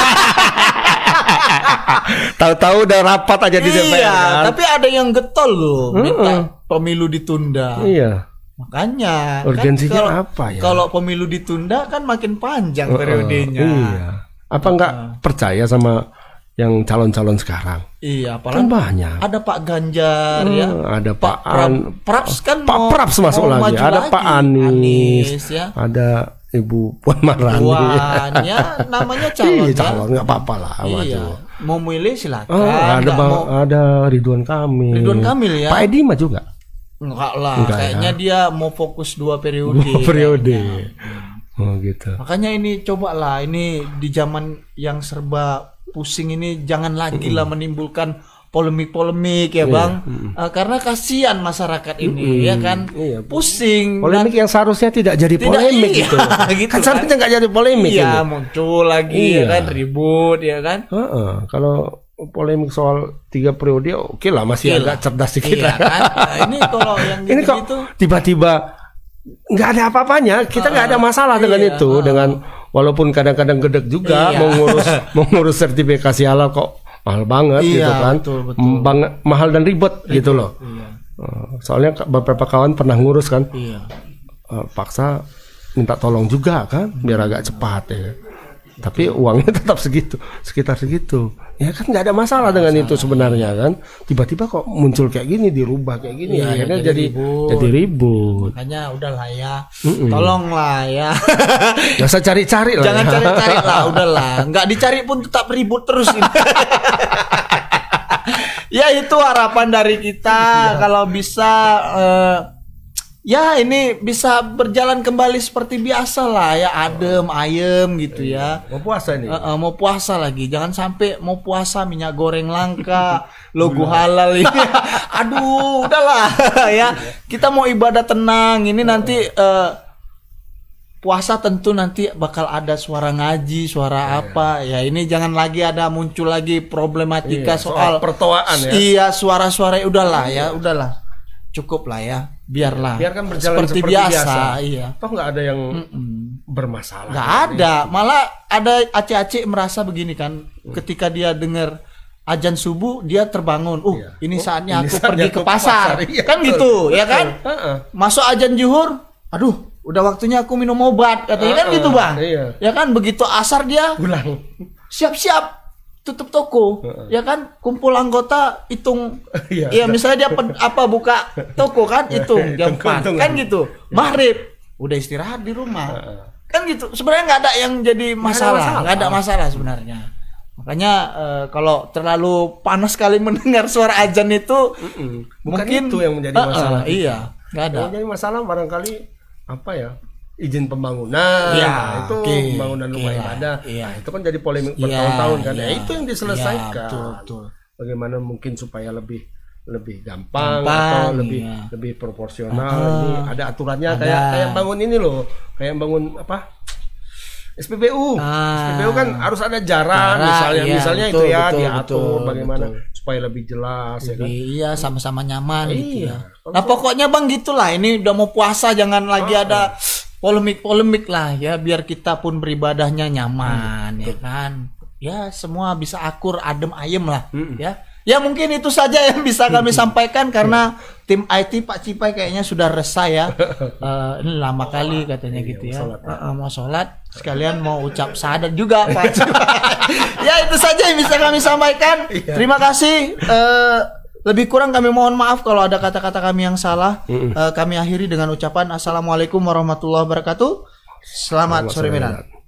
Tahu-tahu udah rapat aja di D P R Iya, kan. tapi ada yang getol loh, minta Mm-mm. pemilu ditunda. Iya. Makanya Urgensinya kan kalau, apa ya? Kalau pemilu ditunda kan makin panjang Uh-uh, periodenya. Iya. Apa enggak percaya sama yang calon-calon sekarang? Iya, apalagi Kan banyak. ada Pak Ganjar Hmm, ya. ada Pak Prap, An, Praps kan Pak mau, Praps masuk mau lagi. maju Ada lagi. Pak Anies, Anies, ya. ada Ibu Puan Maharani. Puan, ya namanya calon. Iya, ya. calon nggak apa-apa lah. Iya. maju. Mau milih silakan. Oh, ada Nggak bang, mau- ada Ridwan Kamil. Ridwan Kamil ya. Pak Edi mah juga. Enggak lah, Enggak kayaknya ya. dia mau fokus dua periode. Dua periode. kayaknya. Oh gitu. Makanya ini cobalah ini di zaman yang serba pusing ini jangan lagi lah menimbulkan polemik-polemik ya Iya, Bang. mm-mm. Eh, karena kasihan masyarakat ini Mm-mm. ya kan. Iya. Pusing. Polemik yang seharusnya tidak jadi Tidak, polemik iya, gitu. gitu Kan kan. seharusnya nggak jadi polemik Iya, ini. muncul lagi ya Iya. kan ribut ya kan. Heeh, kalau polemik soal tiga periode oke lah masih Oke agak lah. cerdas dikit Iya lah. kan. Nah, ini kalau yang Ini kok gitu-gitu tiba-tiba nggak ada apa-apanya, kita nggak ada masalah dengan iya, itu, uh. dengan walaupun kadang-kadang gedek juga Iya. mengurus mengurus sertifikasi halal kok mahal banget Iya, gitu kan, betul, betul. Bang- mahal dan ribet, gitu loh. Iya. Uh, Soalnya k- beberapa kawan pernah ngurus kan, Iya. uh, paksa minta tolong juga kan, biar agak cepat ya. Tapi uangnya tetap segitu, sekitar segitu. Ya kan nggak ada masalah dengan itu sebenarnya kan. Tiba-tiba kok muncul kayak gini, dirubah kayak gini, Iya, akhirnya jadi jadi ribut. jadi ribut. Makanya udahlah ya. Mm-mm. Tolonglah ya. Gak usah cari-cari lah. Jangan ya. cari-cari lah, udahlah. Nggak dicari pun tetap ribut terus ini. Ya itu harapan dari kita kalau bisa eh, ya ini bisa berjalan kembali seperti biasa lah ya, adem ayem gitu ya. Mau puasa ini. Eh, eh, mau puasa lagi, jangan sampai mau puasa minyak goreng langka, logo halal ini. Aduh, udahlah ya. Kita mau ibadah tenang. Ini nanti eh, puasa tentu nanti bakal ada suara ngaji, suara apa ya. Ini jangan lagi ada muncul lagi problematika Iya, soal, soal pertoaan ya. Iya, suara-suara udahlah ya, udahlah. Cukup lah ya, biarlah. Biarkan berjalan seperti, seperti biasa, biasa. iya. Toh nggak ada yang bermasalah. Nggak ada, malah ada aceh-aceh merasa begini kan, ketika dia dengar ajan subuh dia terbangun, uh ini saatnya ini aku saatnya pergi aku ke ke pasar, pasar. Iya, kan betul. gitu, ya kan? Heeh. Masuk ajan zuhur, aduh, udah waktunya aku minum obat, katanya kan Heeh, gitu bang, iya. ya kan? Begitu asar dia pulang, siap-siap tutup toko, ya kan? Kumpul anggota, hitung, Iya. ya misalnya dia pen- apa buka toko kan, hitung jam empat, Hitung-hitungan. kan gitu, maghrib, udah istirahat di rumah. Kan gitu, sebenarnya nggak ada yang jadi masalah, nggak ada masalah sebenarnya. Makanya eh, kalau terlalu panas sekali mendengar suara azan itu, Bukan mungkin itu yang menjadi Eh, eh, masalah. iya, nggak ada. Yang menjadi masalah barangkali apa ya? Izin pembangunan, Iya, nah, itu oke, pembangunan rumah oke lah, ibadah, iya. nah, itu kan jadi polemik Iya, bertahun-tahun kan, ya iya. itu yang diselesaikan. Iya, betul, betul. Bagaimana mungkin supaya lebih lebih gampang, Gampang, atau lebih iya. lebih proporsional. Ah, Ini ada aturannya ada. kayak kayak bangun ini loh, kayak bangun apa? S P B U. S P B U kan harus ada jarak, Jarak, misalnya iya, misalnya betul, itu ya betul, diatur betul, bagaimana betul. supaya lebih jelas ya kan. Jadi, iya sama-sama nyaman gitu Iya. ya. Nah pokoknya bang gitulah, ini udah mau puasa jangan lagi Ah. ada polemik-polemik lah ya, biar kita pun beribadahnya nyaman ya kan. Ya semua bisa akur, adem ayem lah ya. Ya mungkin itu saja yang bisa kami sampaikan karena tim I T Pak Cipai kayaknya sudah resah ya. Eh, ini lama kali katanya gitu ya. Eh, eh, mau sholat sekalian mau ucap syahadat juga Pak Cipai. Ya itu saja yang bisa kami sampaikan. Terima kasih. Eh, lebih kurang kami mohon maaf kalau ada kata-kata kami yang salah. Eh, kami akhiri dengan ucapan assalamualaikum warahmatullahi wabarakatuh. Selamat, Selamat sore sore Medan. Medan.